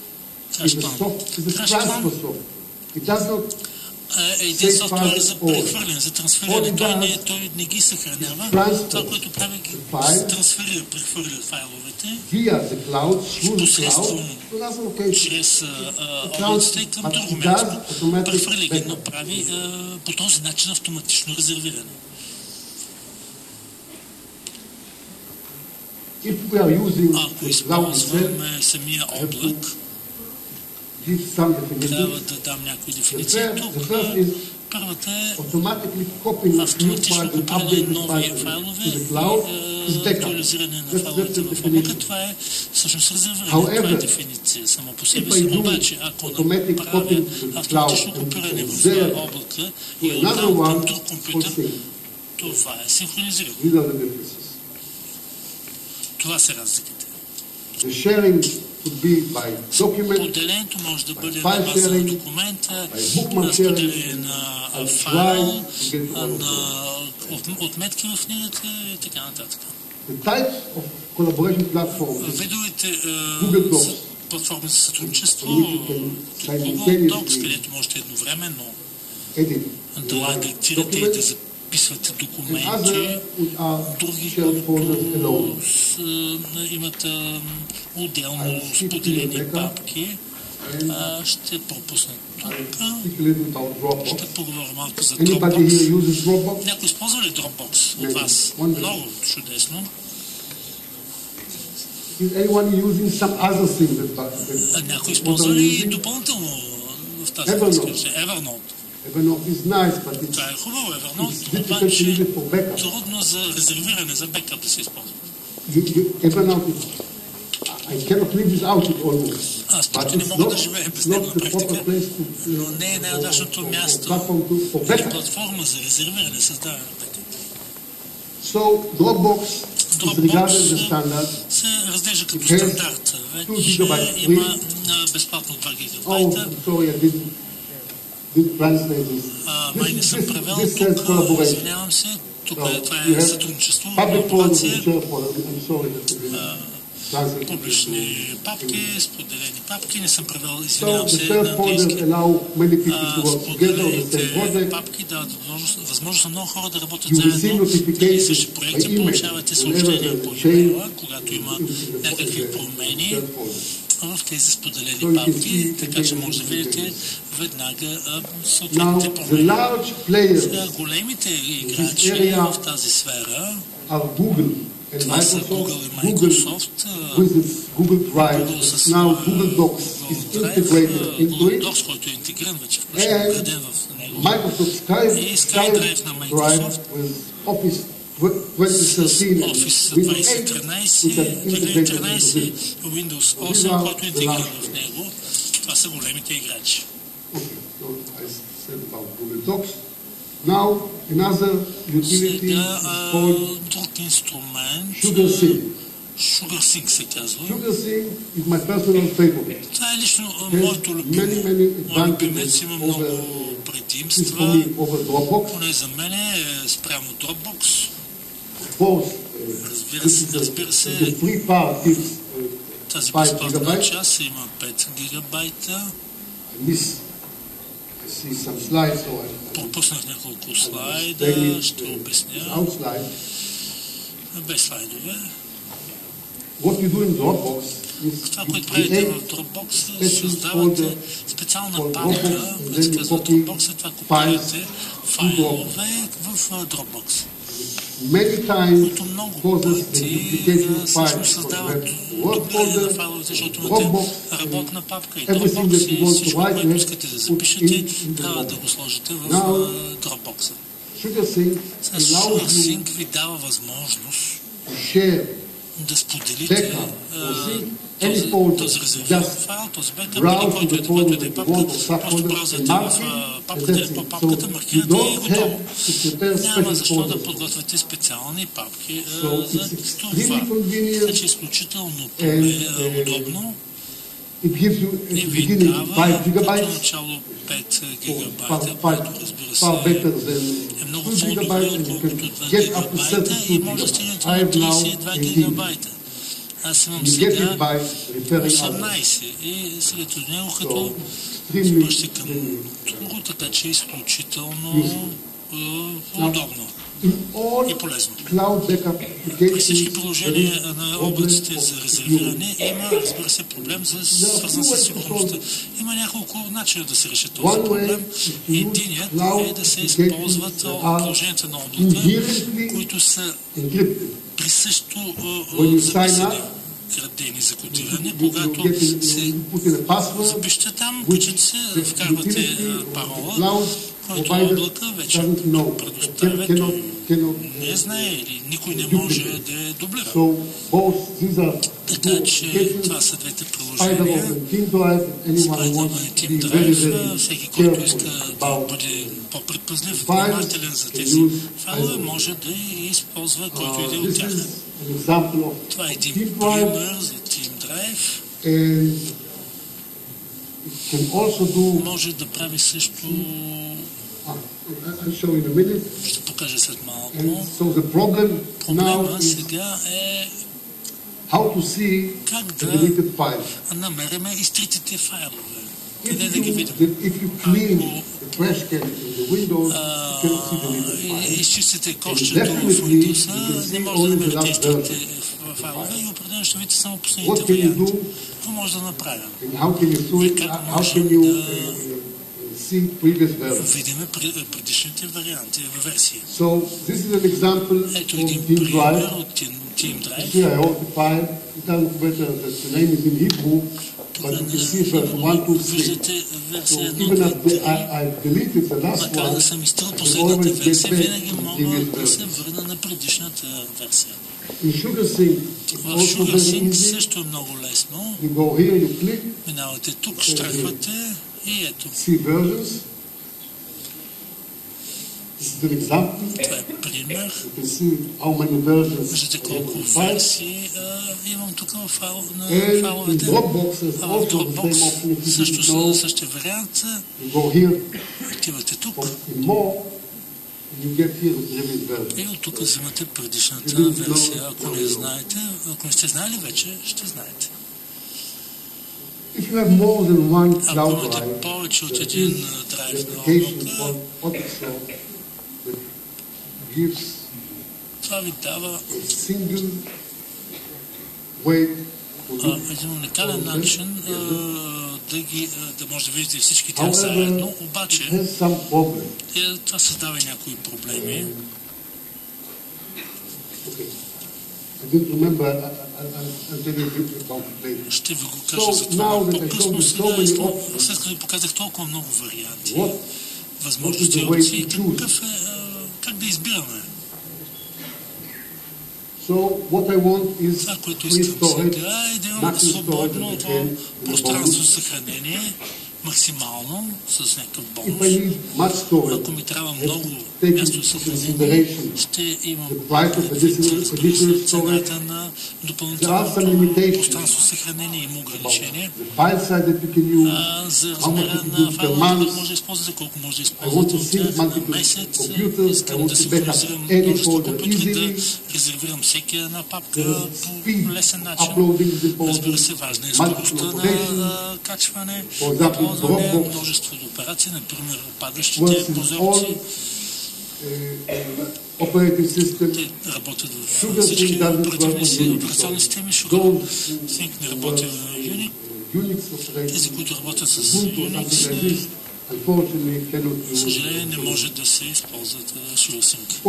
Един софтуер за прехвърляне, за трансфериране. Той не ги съхранява. Това, което прави, ги трансферира, прехвърля файловете посредством чрез облаците към друго място. Прехвърля ги, но прави по този начин автоматично резервиране. Ако използваме самия облак, give some definitions. Трябва да дам някои дефиниции. Тук първата е автоматично копиране на нови файлове и актуализиране на файловете в облака. Това е всъщност резервиране. Това е дефиниция само по себе си. Обаче, ако направя автоматично копиране в облака и оттам към друг компютър, това е синхронизиране. Това са разликите. Споделението може да бъде на база на документа, споделение на файл, на отметки в книгата и така нататък. Видовете платформи за сътрудничество, Google Docs, където можете едновременно да редактирате и да записвате документи, други, които имат отделно споделени папки. Ще пропусна тук. Ще поговоря малко за Dropbox. Някой използва ли Dropbox от вас? Много чудесно. Някой използва ли допълнително в тази връзка? Evernote is nice, but it's... Това е хубаво, Evernote, обаче трудно за резервиране, за бекъп да се използва. Evernote is... I cannot live without it almost. Аз почти не мога да живея без него на практика, но не е най-удачното място или платформа за резервиране, създаване на бекъп. So, Dropbox is regarded as a standard. Се разглежда като стандарт. Вече има безплатно 2 гигабайта. Май не съм превел тук, извинявам се. Тук това е сътрудничество, колаборация, публични папки, споделени папки. Не съм превел, извинявам се, на английски. Споделените папки дават възможност на много хора да работят заедно на и същи проекти. Получавате съобщения по имейла, когато има някакви промени в тези споделени папки, така че може да видите веднага съответните промени. Големите играчи в тази сфера, това са Google и Microsoft. Google с Google Docs, който е интегриран вече, вграден в него. И SkyDrive на Microsoft. С Office 2013, Windows 8, който е интегриран в него. Това са големите играчи. Сега друг инструмент, SugarSync се казва. Това е лично моето любимец, има много предимства, поне за мен спрямо Dropbox. Разбира се, тази безплатна част има 5 гигабайта. Пропуснах няколко слайда, ще обясня. Без слайдове. Това, което правите в Dropbox, създавате специална папка, която се казва Dropbox, това копирате файлове в Dropbox, които много пъти всъщност създават дублиране на файловете, защото имате работна папка и Dropbox и всичко, което искате да запишете, трябва да го сложите в Dropbox. SugarSync ви дава възможност да споделите този резервиран файл, този бекъп, или който е папка, просто браузате в папката или по папката, маркирате и готово. Няма защо да подготвяте специални папки за това. Значи изключително удобно и ви дава като начало 5 гигабайта, което разбира се е много по-добре, отколкото 2 гигабайта и може да стигнете на 32 гигабайта. Аз имам сега 18 и сега от него като спръщи към друго, така че е изключително удобно и полезно. При всички приложения на облаците за резервиране има, разбира се, проблем свързан с сигурността. Има няколко начина да се реши този проблем. Единият е да се използват приложенията на облака, които са присъщо записани. крадени за кодиране, когато се запишете там, качите се, вкарвате парола, който облака вече предоставя, то не знае или никой не може да е дублира. Така че това са двете приложения. Spider-Man и Team Drive. Всеки, който иска да бъде по-предпазлив, внимателен за тези файлове, може да използва който иде от тях. Това е един пример за Team Drive. Може да прави също... Ще покажа след малко. Проблема сега е как да намерим изтритите файлове. Къде да ги видим? Изчистите кошчето в Windows, не може да намерите изтритите файлове и определено ще видите само последните варианти. Това може да направим. И как може да видим предишните варианти, версии. Ето един пример от Team Drive. Виждате версия 1.3. Макар да съм изтрил последната версия, винаги мога да се върна на предишната версия. В SugarSync също е много лесно. Минавате тук, щрахвате и ето. Това е пример. Виждате колко версии имам тук в файловете. В Dropbox също са същия вариант. Отивате тук. И от тук взимате предишната версия. Ако не знаете, ако не сте знали вече, ще знаете. Ако имате повече от един драйв на облака, това ви дава един уникален начин да може да видите всички тях заедно, обаче това създава някои проблеми. Ще ви го кажа за това по-късно. Сега, след като ви показах толкова много варианти, възможности и опции, как да избираме? Това, което искам сега е да имам свободно пространство за съхранение, максимално, с някакъв бонус. Ако ми трябва много място за съхранение, ще имам цената на допълнителното пространство за съхранение. Има ограничение за размера на файловете, да може да използвате, колко може да използвате от тях на месец. Искам да синхронизирам множество компютри, да резервирам всеки една папка по лесен начин. Разбира се, важна е скоростта на качване, множество операции, например, падащите прозорци. Те работят в всички операционни системи. SugarSync не работи в Unix. Тези, които работят с Unix, за съжаление не може да се използват SugarSync.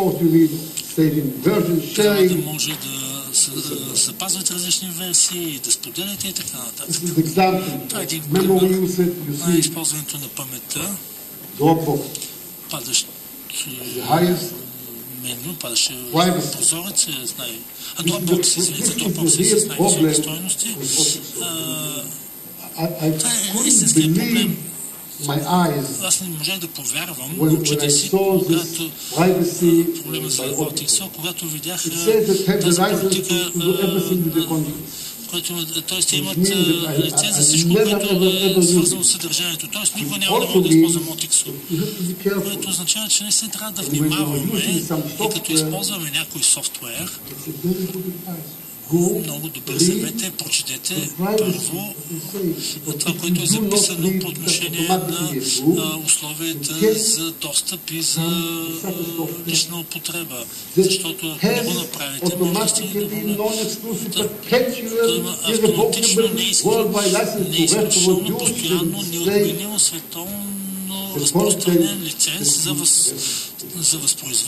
Трябва да може да запазвате различни версии, да споделяте и така нататък. Това е един пример на използването на паметта. Падащ меню, падащ прозорец е с Dropbox е с най-високи стойности. Това е истинският проблем. Аз не можах да повярвам на очите си, когато проблема за Vortex, когато видях тази политика, т.е. имат лиценз за всичко, което е свързано с съдържанието. Т.е. никога няма да може да използва Motix, което означава, че наистина трябва да внимаваме и като използваме някой софтуер, много добър съвет е, прочетете първо това, което е записано по отношение на условията за достъп и за лична употреба. Защото ако не го направите, може да стигне да има автоматично неизключително, постоянно, неотменимо световно разпространен лиценз за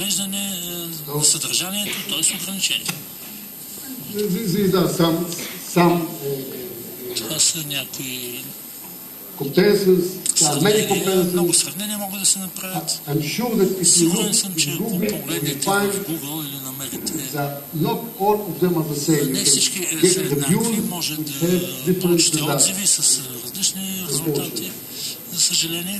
възпроизвеждане на съдържанието, т.е. ограничение. These are Това са някои много сравнения могат да се направят. Сигурен съм, че ако погледнете в Google или намерите, не всички са еднакви, може да получите отзиви с различни резултати, за съжаление.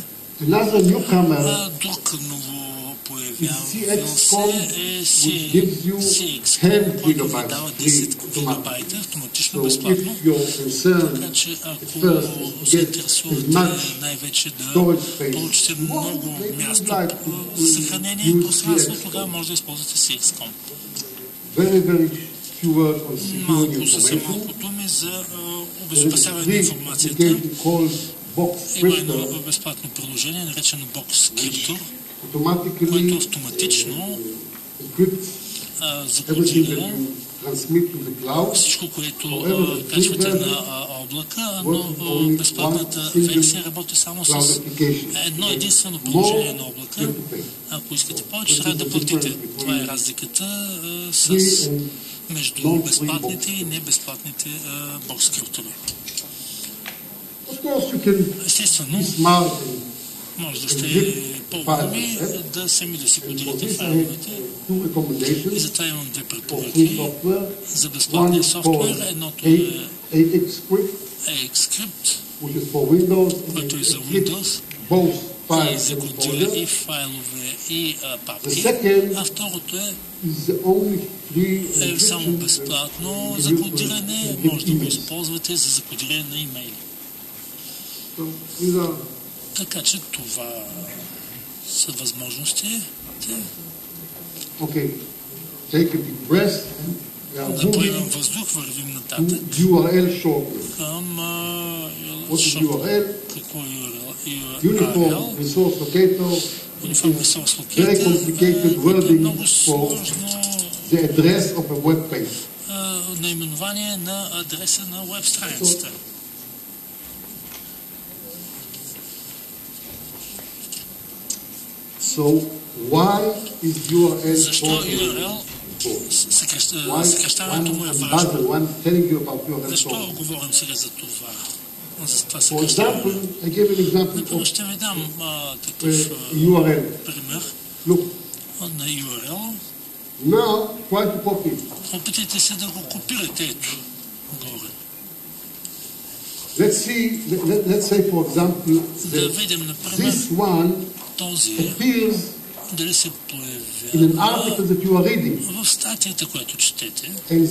Друг новопоявявал се е CX, който ви дава 10 гигабайта автоматично безплатно. Така че ако се интересувате най-вече да получите много място за съхранение и пространство, тогава може да използвате CX.com. Съвсем малко думи за обезопасяване на информацията. Има едно безплатно приложение, наречено Box Cryptor, което автоматично закодира всичко, което качвате на облака, но безплатната версия работи само с едно единствено приложение на облака. Ако искате повече, трябва да платите. Това е разликата между безплатните и небезплатните Box Cryptor. Естествено, може да сте по-умни да сами да си кодирате файловете. И затова имам две препоръки за безплатния софтуер. Едното е Xscript, който е за Windows и за кодира и файлове и папки. А второто е само безплатно за кодиране. Може да го използвате за закодиране на имейли. Така че това са възможности. Да поемем въздух, вървим нататък. Към какво е URL? Uniform Resource Locator е много сложно наименование на адреса на веб страницата. Защо URL съкращаването му е важно? Защо говорим сега за това? За това съкращаване. Например, ще ви дам такъв пример на URL. Опитайте се да го копирате. Ето, горе. Да видим, например, този дали се появява в статията, която четете.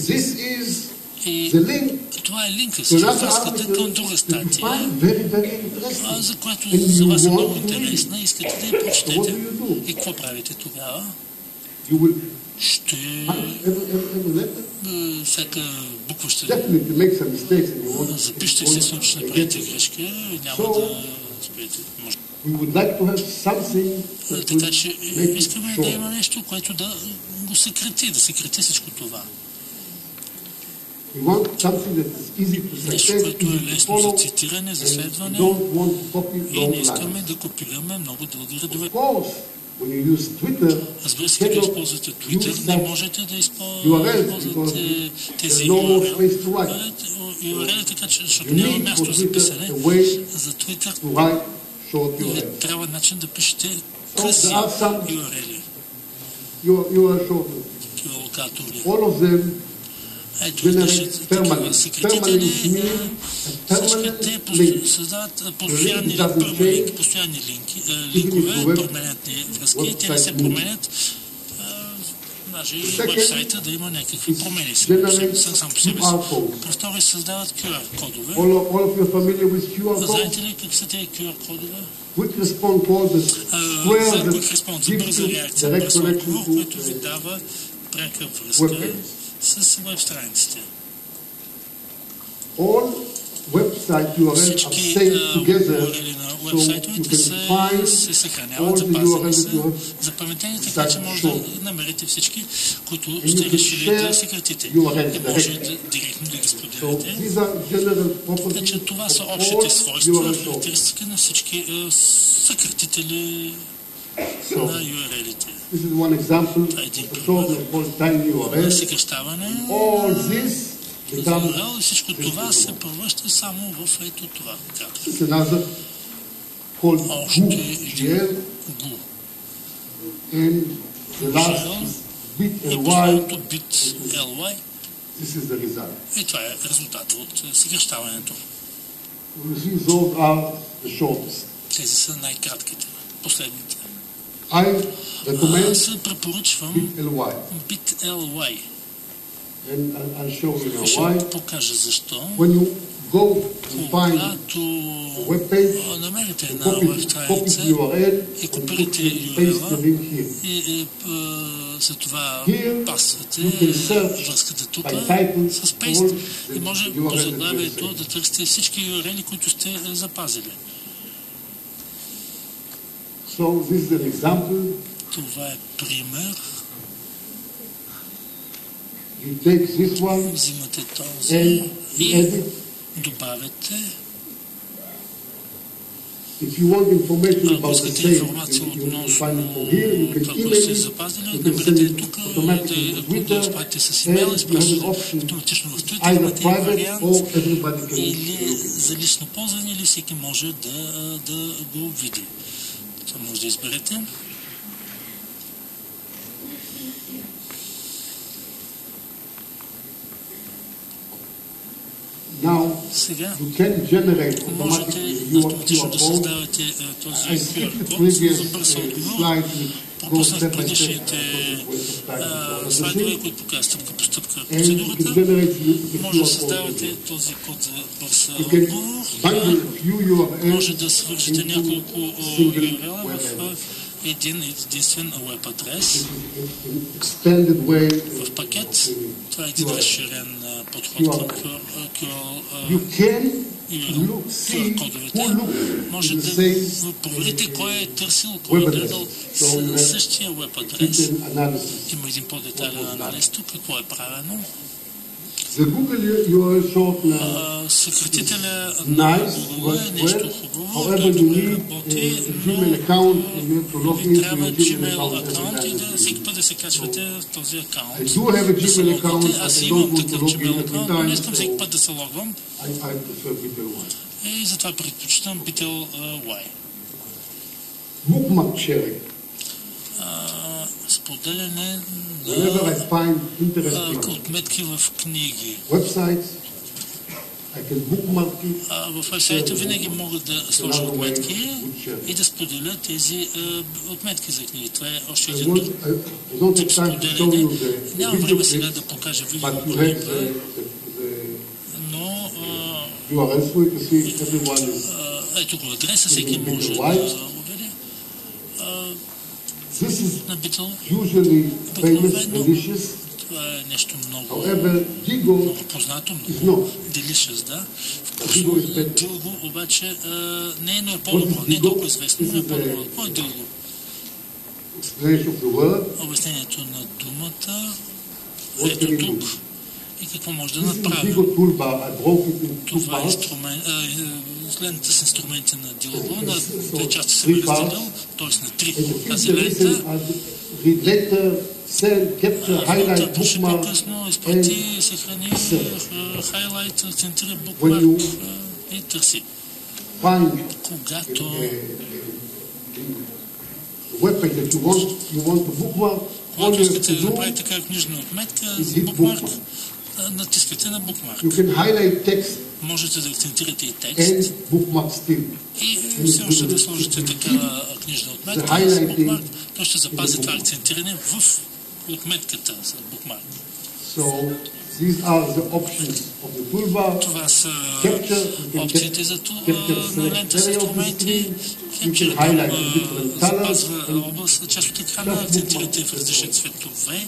И това е линка, връзката към друга статия, за която за вас е много интересна и искате да я прочетете. И какво правите тогава? Ще... всяка буква ще... Запишете се, случай, че направите грешка, няма да спрете. Така че искаме да има нещо, което да го съкрати, да съкрати всичко това. Нещо, което е лесно за цитиране, за следване и не искаме да копираме много дълги редове. Разбира се, като използвате Twitter, не можете да използвате тези URL, така че, защото няма място за писане за Twitter. Трябва начин да пишете къси URL-и. Геолокатори. Ето, такива секретители, всички те създават постоянни линкове, перманентни връзки. Те не се променят. Даже и веб-сайта да има някакви промени сам по себе си. Повтори създават QR-кодове. Знаете ли как са тези QR-кодове? За Quick Response, за бърза реакция, бърз отговор, който ви дава пряка връзка с веб страниците. Всички URL на веб-сайтовете се съхраняват, запазени са, запаметени, така че може да намерите всички, които ще решили да съкратите. И може директно да ги споделяте. Така че това са общите свойства, характеристики на всички съкратители на URL-ите. Това е един пример на съкръщаване. URL и всичко това се превръща само в ето това. Още един Go. And the last is bit.ly. bit.ly. This is the result. И това е резултата от съкращаването. Those are the shortest. Тези са най-кратките, последните. I recommend Аз препоръчвам bit.ly. bit.ly. And I'll show you now Ще why. покажа защо. When you go and find Когато the web page, намерите you една copy веб the страница URL и and копирате paste the URL link here. и след това пасвате връзката тук с пейст и може по заглавието да търсите всички URL, които сте запазили. So this is an example. Това е пример. You take this one Взимате този and и edit. добавяте. If you want information Ако about the искате same, информация you can относно find it from here. You can това, което email сте it. запазили, You can send наберете it тук, automatically to да Twitter. изпратите с And имейл, you have an изпращате option автоматично в Twitter, either имате private вариант or everybody can или look за лично ползване, или всеки може да го види. Това може да изберете. Now, Сега you can generate можете automatically your автоматично QR да code. създавате I този skipped the QR код previous за бърз отговор. slide which goes Пропуснах step by step предишните because of time and слайдове, processing. които показват стъпка по стъпка And you can процедурата. generate the Може да QR code. създавате този код за бърз You can отговор. bundle a few URLs Може да свържете няколко URL в един единствен веб адрес extended way. в пакет. Това е един разширен подход към You can QR see кодовете. who looked Може in да the same проверите кой е търсил, кой е гледал същия веб адрес. written analysis. Има един по-детайлен анализ тук, какво е правено. The Google URL shortener Съкратителя is на nice, Google е works нещо well. хубаво, However, той you добре need работи, a но Gmail account and you have to log ви into трябва your Gmail Gmail account акаунт и every да time. всеки път да се качвате в този I акаунт. do have a Да се Gmail account, логвате. but Аз I имам don't want to такъв log in Gmail every акаунт, но не искам time, всеки so път да се логвам I prefer BitLY. и затова предпочитам BitLY. Bookmark sharing. Споделяне Whenever I find на interesting отметки в книги. websites, I can bookmark it. В вебсайта винаги мога да сложа отметки и да споделя тези отметки за книги. Това е още I един друг don't тип have time to show споделяне. you the Няма video време сега clips, да покажа but видео you have клипа, the но URL, so you can see everyone is. ето го адреса, всеки може да увери. This is На Beatle usually famous, delicious. това е нещо много However, Digo познато, is много not. delicious, да. Digo Вкусно, is better. дълго, обаче не е по-добро, не е толкова известно, но е по-добро. Какво е дълго? Explanation of the word. Обяснението на думата, What ето can you тук. do? И какво може да This is направим. Digo toolbar. I broke it into two Това е parts. инструмент, следната с инструменти на Дилго, на So, две части съм three разделил, т.е. на три. And the Тази feature лента, listen, read later, send, capture, highlight, пише bookmark, по-късно, изпрати, and съхрани, хайлайт, центрира when букмарк you и търси. find Когато the webpage that you want to bookmark, all когато you have искате to да do, направите така книжна отметка is за hit букмарк, bookmark. натискате на букмарк. You can highlight text Можете да акцентирате и текст and bookmark still. и все още да сложите такава книжна отметка The с highlighting букмарк. Той ще запази това акцентиране в отметката с букмарк. So these are the options of the toolbar. Това са Capture, you can опциите за capture на лента с select area of the инструменти. screen. You can Capture highlight in different colors. запазва област, част от екрана, акцентирате в различни цветове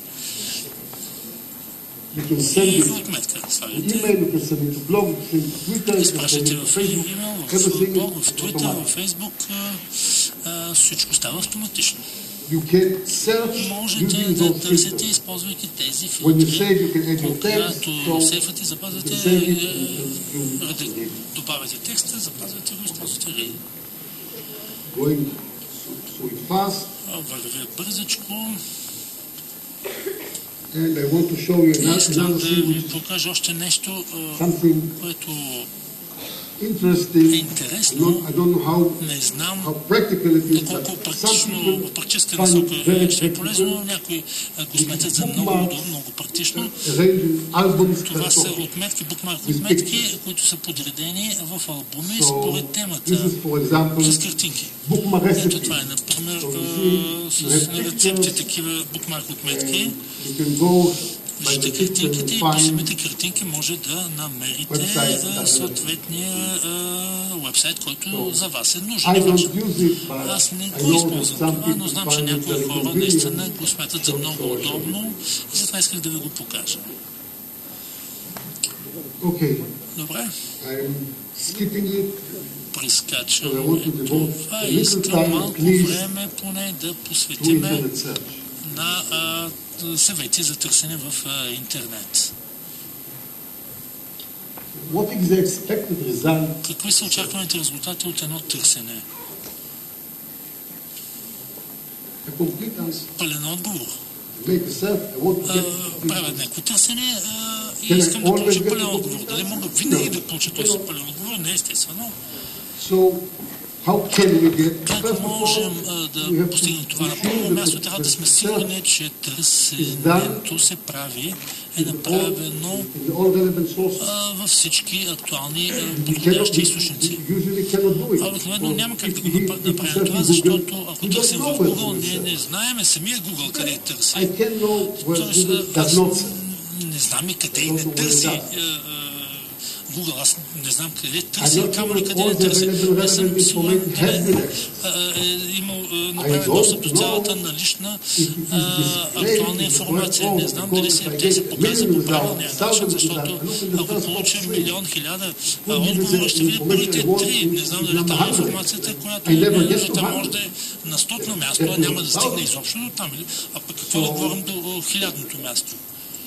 You can и send it отметка to слагате. email, you can send it to blog, you can send it to Twitter, you can send Изпращате it to в Facebook. имейл, в Everything блог, в is Twitter, automatic. в Facebook. Всичко става автоматично. You can search Можете using да those търсите, filters. използвайки тези When you филтри. save, you can add your text. Когато So сейфате, you запазвате, can save it and you добавяте текста, запазвате го, използвате read. going so it fast. Вървя бързичко. And I want to show you Искам another да thing ви which покажа още нещо, което interesting. е интересно. I don't know how Не знам practical it is, колко but практическа насока ще е полезно. Някои го сметят за много удобно, много практично. Това са отметки, букмарк отметки, които са подредени в албуми според темата, с картинки. Ето това е, например, с рецепти, такива букмарк отметки. Вижте картинките и по самите картинки може да намерите съответния уебсайт, който за вас е нужен. Аз не го използвам това, но знам, че някои хора наистина го смятат за много удобно и затова исках да ви го покажа. Добре. Прескачам това и искам малко време поне да посветиме на съвети за търсене в интернет. Какви са очакваните резултати от едно търсене? Пълен отговор. Правя някакво търсене и искам да получа пълен отговор. Дали мога винаги да получа този пълен отговор? Не, естествено. Как можем да постигнем това? На първо място трябва да сме сигурни, че търсенето се прави, е направено във всички актуални подходящи източници. Обикновено няма как да го направим това, защото ако търсим в Google, ние не знаем самия Google къде търси. Аз не знам и къде и не търси Google, аз не знам къде търси, камо ли къде не търси. Не съм сигурен дали имал направен достъп до цялата налична актуална информация. Не знам дали те се показва по правилния начин, защото ако получим 1,000,000 отговора, ще видя първите 3. Не знам дали там информацията, която нуждата може да е на 100-то място, а няма да стигне изобщо до там. А пък какво да говорим до 1000-то място?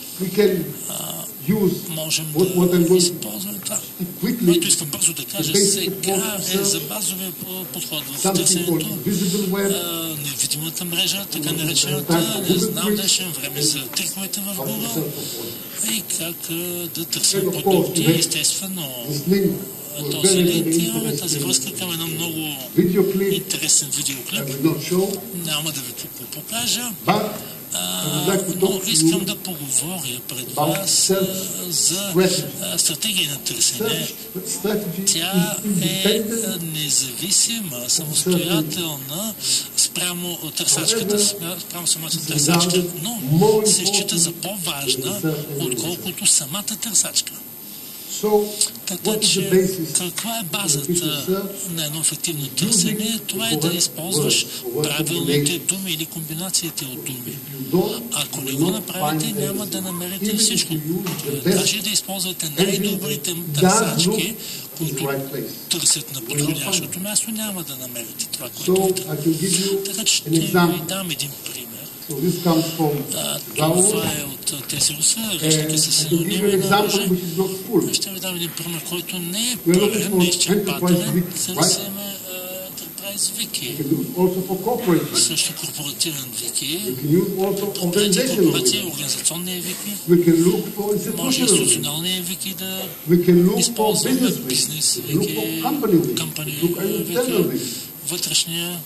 Можем да използваме това. Което искам бързо да кажа сега е за базовия подход в търсенето. Невидимата мрежа, така наречената, не знам днешно време за триковете в Google и как да търсим продукти, естествено. Този линк имаме тази връзка към една много интересен видеоклип. Няма да ви го покажа. Но искам да поговоря пред вас за стратегия на търсене. Тя е независима, самостоятелна спрямо търсачката, спрямо самата търсачка, но се счита за по-важна, отколкото самата търсачка. Така че, каква е базата на едно ефективно търсене? Това е да използваш правилните думи или комбинациите от думи. Ако не го направите, няма да намерите всичко. Даже да използвате най-добрите търсачки, които търсят на подходящото място, няма да намерите това, което ви трябва. Така че ще ви дам един пример. Това е от тези речники с синоними на лъжа. Ще ви дам един пример, който не е пълен, не е изчерпателен. Търсиме Enterprise Wiki. Също корпоративен Wiki. Трети корпорации, организационния Wiki. Може институционалния Wiki да използваме, бизнес Wiki, компания Wiki. Вътрешния,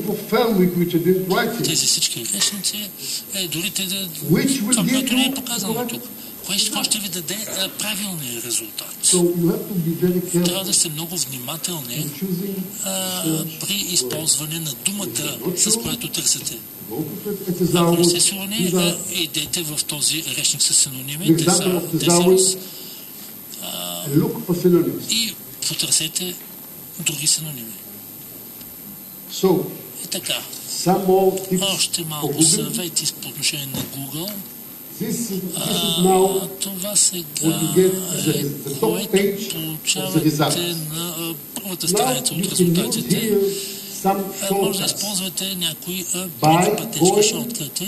тези всички речници, дори това, което не е показано тук. Кое ще ви даде правилния резултат? Трябва да сте много внимателни при използване на думата, с която търсите. Ако не сте сигурни, идете в този речник с синоними, тезаурус, и потърсете други синоними. И така, още малко съвети по отношение на Google. Това сега е, което получавате на първата страница от резултатите. Може да използвате някои бързи пътечки, шорткъти,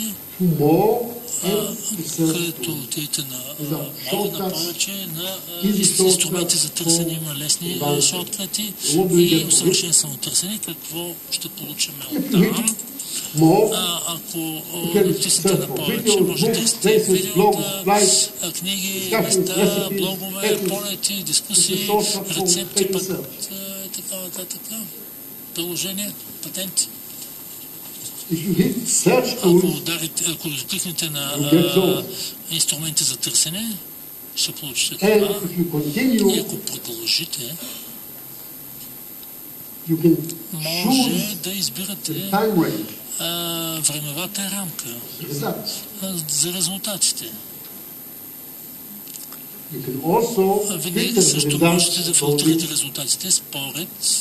където отидете на много на повече на инструменти за търсене, има лесни шорткъти и усъвършенствано търсене. Какво ще получим от там? Ако натиснете на повече, може да търсите видеота, книги, места, блогове, полети, дискусии, рецепти, така, приложения, патенти. Ако кликнете на инструменти за търсене, ще получите това. И ако продължите, може да избирате времевата рамка за резултатите. Вие също можете да филтрирате резултатите според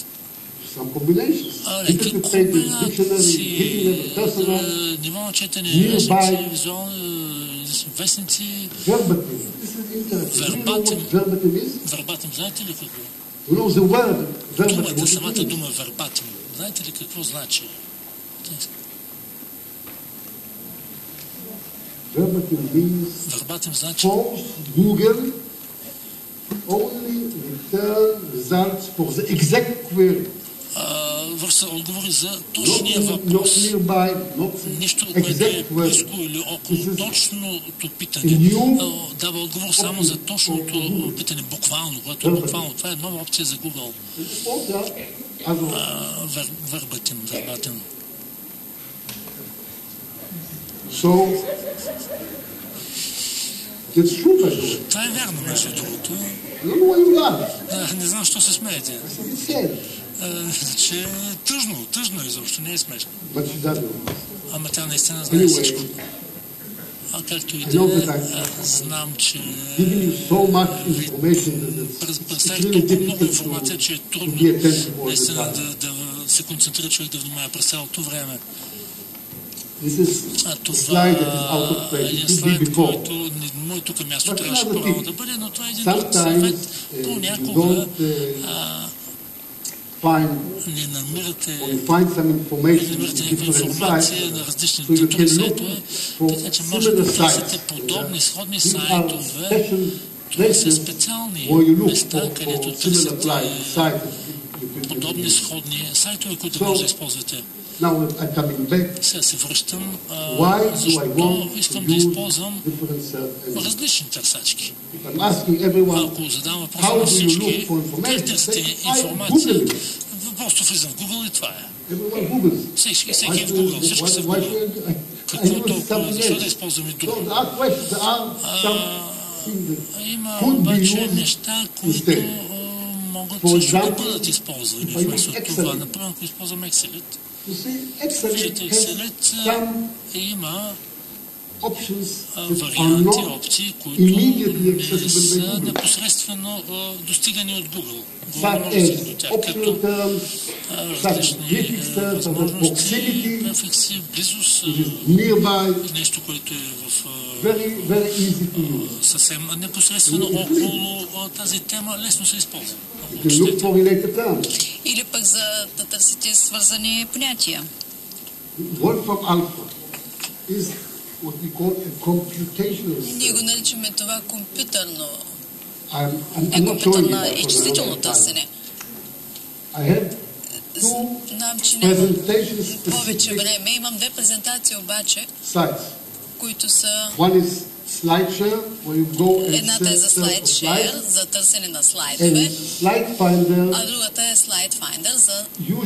леки комбинации, ниво на четене, езици, визуални вестници, вербатим, знаете ли какво? Думата, самата дума вербатим, знаете ли какво значи? Вербатим значи Google only return results for the exact query. Отговори за точния въпрос. Нищо, което е близко или около точното питане. Дава отговор само за точното питане, буквално, което е буквално. Това е нова опция за Google. Вербатим. Това е вярно, между другото. Не знам, защо се смеете. Че тъжно изобщо, не е смешно. Ама тя наистина знае всичко. Както и да знам, че представите толкова много информация, че е трудно наистина да се концентрира човек да внимава през цялото време. Това е един слайд, който не тук място трябваше по-рано да бъде, но това е един друг съвет. Понякога не намирате някаква информация на различни други сайтове, така че може да търсите подобни сходни сайтове. Това са специални места, където търсите подобни сходни сайтове, които може да използвате. Сега се връщам, защо искам да използвам различни търсачки. Ако задам въпроса на всички, къде търсите информация, просто влизам в Google и това е. Всеки е в Google, всички са в Google. Какво толкова? Защо да използваме друго? Има обаче неща, които могат също да бъдат използвани вместо това. Например, ако използвам Excelit, има варианти, опции, които не са непосредствено достигани от Google. Google може да стигне до тях, като различни възможности, префикси, близост, нещо, което е в съвсем непосредствено около тази тема, лесно се използва. Или пък за да търсите свързани понятия. Ние го наричаме това компютърно изчислително търсене. Знам, че нямам повече време. Имам две презентации обаче, които са... Едната е за SlideShare, за търсене на слайдове, а другата е SlideFinder за...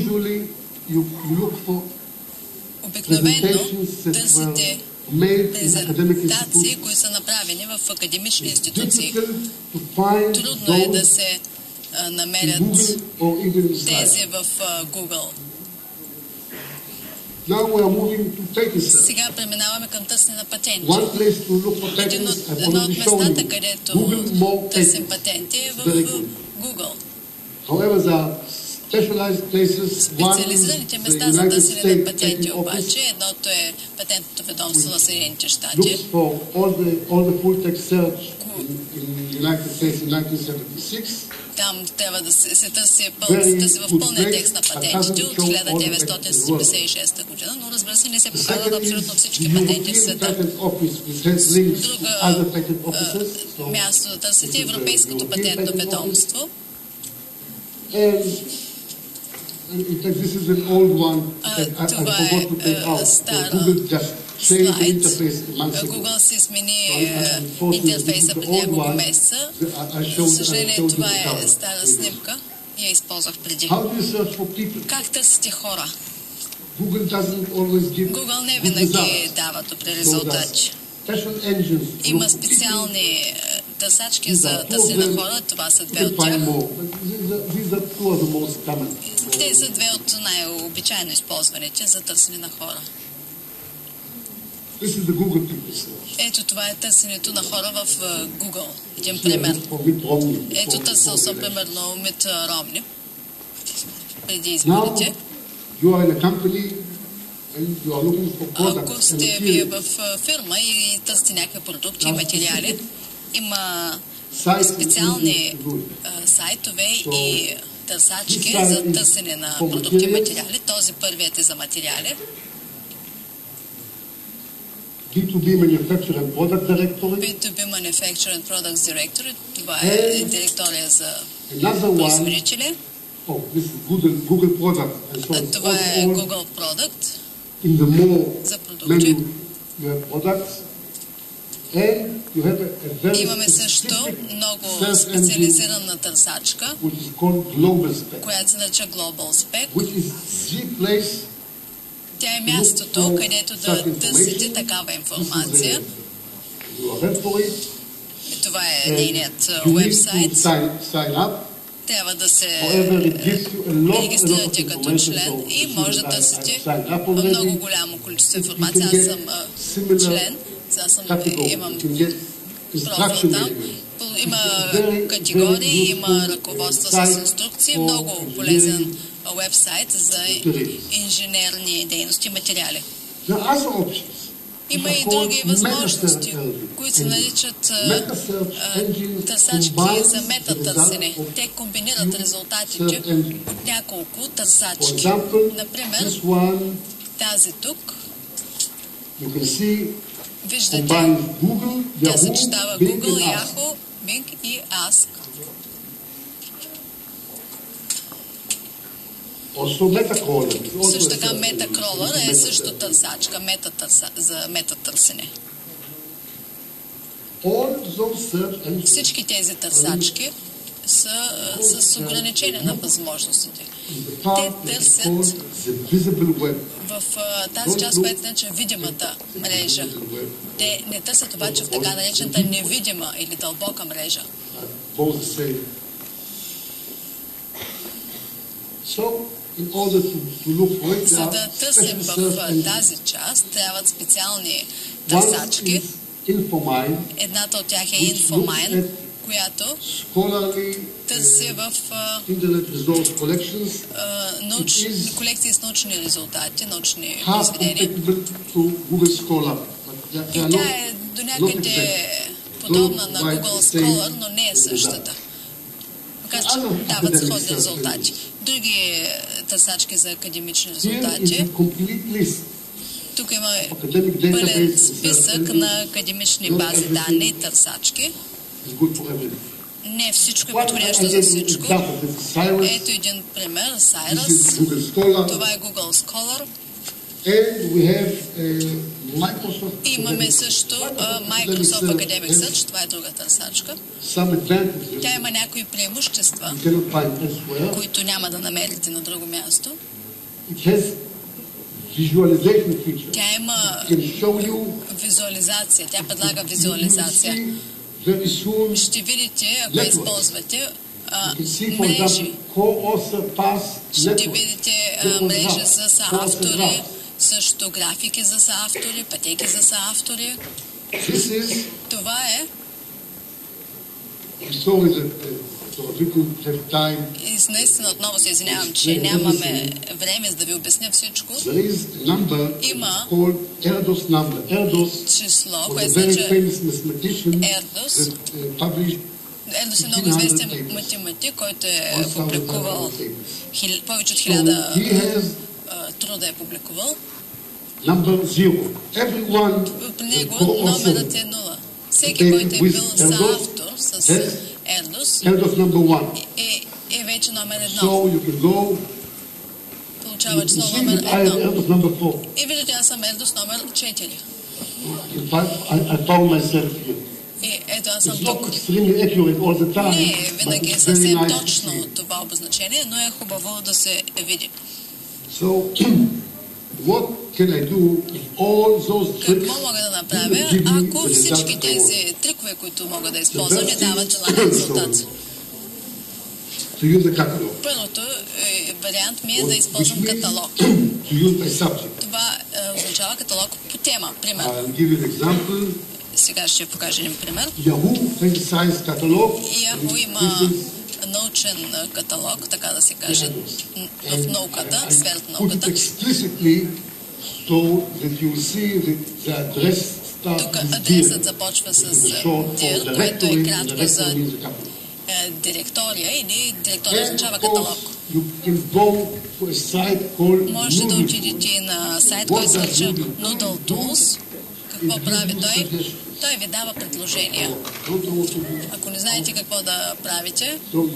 Обикновено търсите презентации, които са направени в академични институции. Трудно е да се намерят тези в Google. Сега преминаваме към търсене на патенти. Едно от местата, където търсим патенти е в Google. Специализираните места за търсене на патенти обаче, едното е патентното ведомство на Съединените щати, там трябва да се търси в пълния текст на патентите от 1976 година, но разбира се, не се показват абсолютно всички патенти в света. Друго място да търсите Европейското патентно ведомство. In fact, this is an old one that I forgot to take out. Google just changed the interface months ago. Google си смени интерфейса пред няколко месеца. За съжаление, това е стара снимка и я използвах преди. Как търсите хора? Google не винаги дава добри резултати. Има специални търсачки за търсене на хора, това са две от тях. Те са две от най-обичайно използваните за търсене на хора. Ето това е търсенето на хора в Google. Един пример. Ето търсил съм примерно Мит Ромни преди изборите. Ако сте вие в фирма и търсите някакви продукти и материали, има специални сайтове и търсачки за търсене на продукти и материали. Този първият е за материали. B2B Manufacturing Product Directory. B2B Manufacturing Products Directory. Това е директория за производители. Google Product. Това е Google Product. In the more за продукти. Products. And you have a very имаме също много специализирана търсачка, която се нарича Global Spec. Тя е мястото, където да търсите такава информация. Това е нейният уебсайт. Трябва да се регистрирате като член и може да търсите много голямо количество информация. Аз съм член, имам профил там. Има категории, има ръководство с инструкции, много полезен уебсайт за инженерни дейности и материали. Има и други възможности, които се наричат търсачки за метатърсене. Те комбинират резултатите от няколко търсачки. Например, тази тук. Виждате, тя съчетава Google, Yahoo, Bing и Ask. Също така Metacrawler е също търсачка за метатърсене. Всички тези търсачки са с ограничение на възможностите. Те търсят в тази част, която нарича видимата мрежа. Те не търсят обаче в така наречената невидима или дълбока мрежа. За да търсим в тази част, трябват специални търсачки. Едната от тях е Infomine, която търси в колекции с научни резултати, научни произведения. И тя е до някъде подобна на Google Scholar, но не е същата. Макар че дават сходни резултати. Други търсачки за академични резултати. Тук има пълен списък на академични бази данни и търсачки. Не всичко е подходящо за всичко. Ето един пример, Cyrus. Това е Google Scholar. Имаме също Microsoft Academic Search, това е друга търсачка. Тя има някои преимущества, които няма да намерите на друго място. Тя има визуализация, тя предлага визуализация. Ще видите, ако използвате мрежи, ще видите мрежи за съавтори, също графики за съавтори, пътеки за съавтори. Това е. И наистина отново се извинявам, че нямаме време за да ви обясня всичко. Има число, което се нарича Erdos. Ердос е много известен математик, който е публикувал повече от 1000 труда е публикувал. При него номерът е 0. Всеки, който е бил съавтор с Ердос, е вече номер 1. So you can go, visualization, and you can see the означава число номер 1. И виждате, аз съм Ердос номер 4. I found myself here. И ето аз съм тук. Не е винаги съвсем точно това обозначение, но е хубаво да се види. What can I do if all those tricks? Какво мога да направя, ако всички тези трикове, които мога да използвам, не дават желания резултат? Първото вариант ми е да използвам каталог. Това означава каталог по тема, пример. Сега ще покажа един пример. Yahoo има научен каталог, така да се каже, в науката, в сферата на науката. Тук адресът започва с dir, което е кратко за директория, или директория означава каталог. Можете да отидете на сайт, който се нарича Noodle Tools. Какво прави той? Той ви дава предложения. Ако не знаете какво да правите,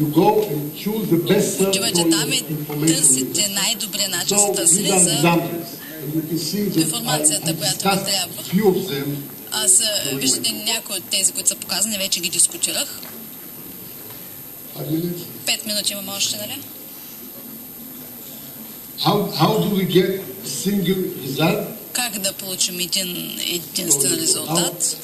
отивате там и търсите най-добрия начин за търсене за информацията, която ви трябва. Аз виждате някои от тези, които са показани, вече ги дискутирах. 5 минути имаме още, нали? How do we get a single result? Как да получим единствен резултат?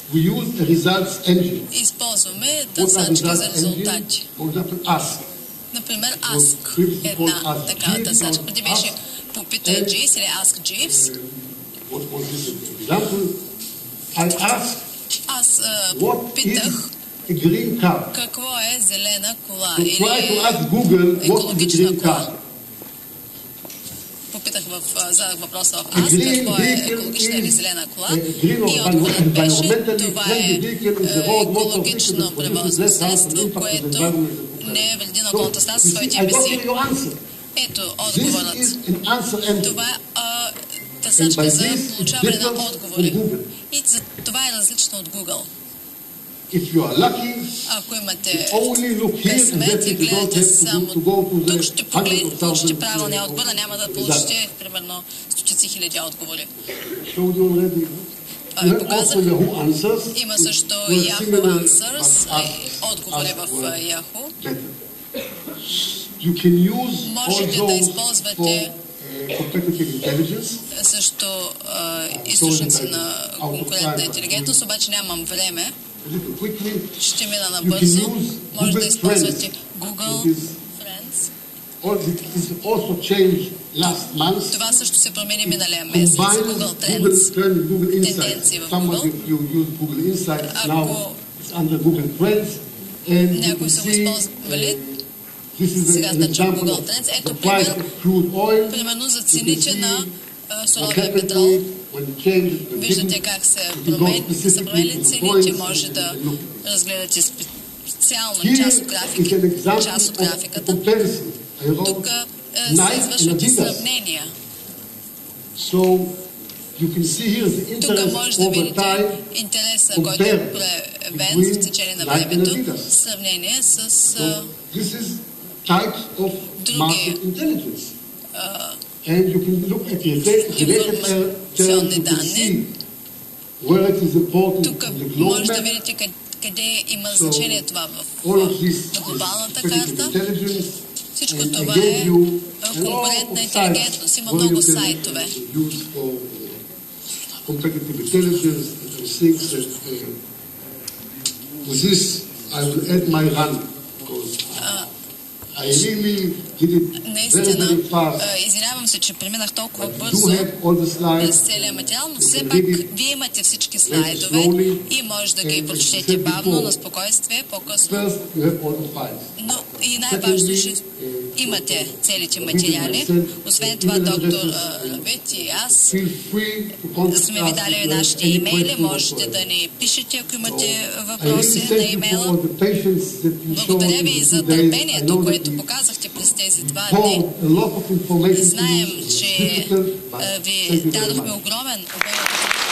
Използваме търсачки за резултати. Например, Ask е една такава търсачка. Преди беше попитай Jeeves или Ask Jeeves. Аз попитах какво е зелена кола или екологична кола. Попитах задах въпроса в Аз, какво е екологична или зелена кола, и отговорът беше, това е екологично превозно средство, което не вреди на околната среда със своите емисии. Ето отговорът. Това е търсачка за получаване на отговори. И това е различно от Google. Ако имате късмет и гледате само тук, ще получите правилния отговор, а няма да получите примерно стотици хиляди отговори. Това ви показах. Има също Yahoo Answers, отговори в Yahoo. Можете да използвате също източници на конкурентна интелигентност, обаче нямам време. Ще мина набързо. Може да използвате Google Friends. Това също се промени миналия месец. Google Trends. Тенденции в Google. Ако някои са го използвали, сега значи Google Trends. Ето пример. Примерно за цените на суровия петрол. Виждате как са променили цените, може да разгледате специално част от графиката. Тук се извършват и сравнения. Тук може да видите интереса, който е проявен в течение на времето, в сравнение с други информационни данни. Тук може да видите къде има значение това в глобалната карта. Всичко това е конкурентна интелигентност. Има много сайтове. Наистина, извинявам се, че преминах толкова бързо през целия материал, но все пак вие имате всички слайдове и може да ги прочетете бавно, на спокойствие, по-късно. Но и най-важно, че имате целите материали. Освен това, доктор Равит и аз сме ви дали нашите имейли. Можете да ни пишете, ако имате въпроси на имейла. Благодаря ви за търпението, което показахте през тези 2 дни. Знаем, че ви дадохме огромен обем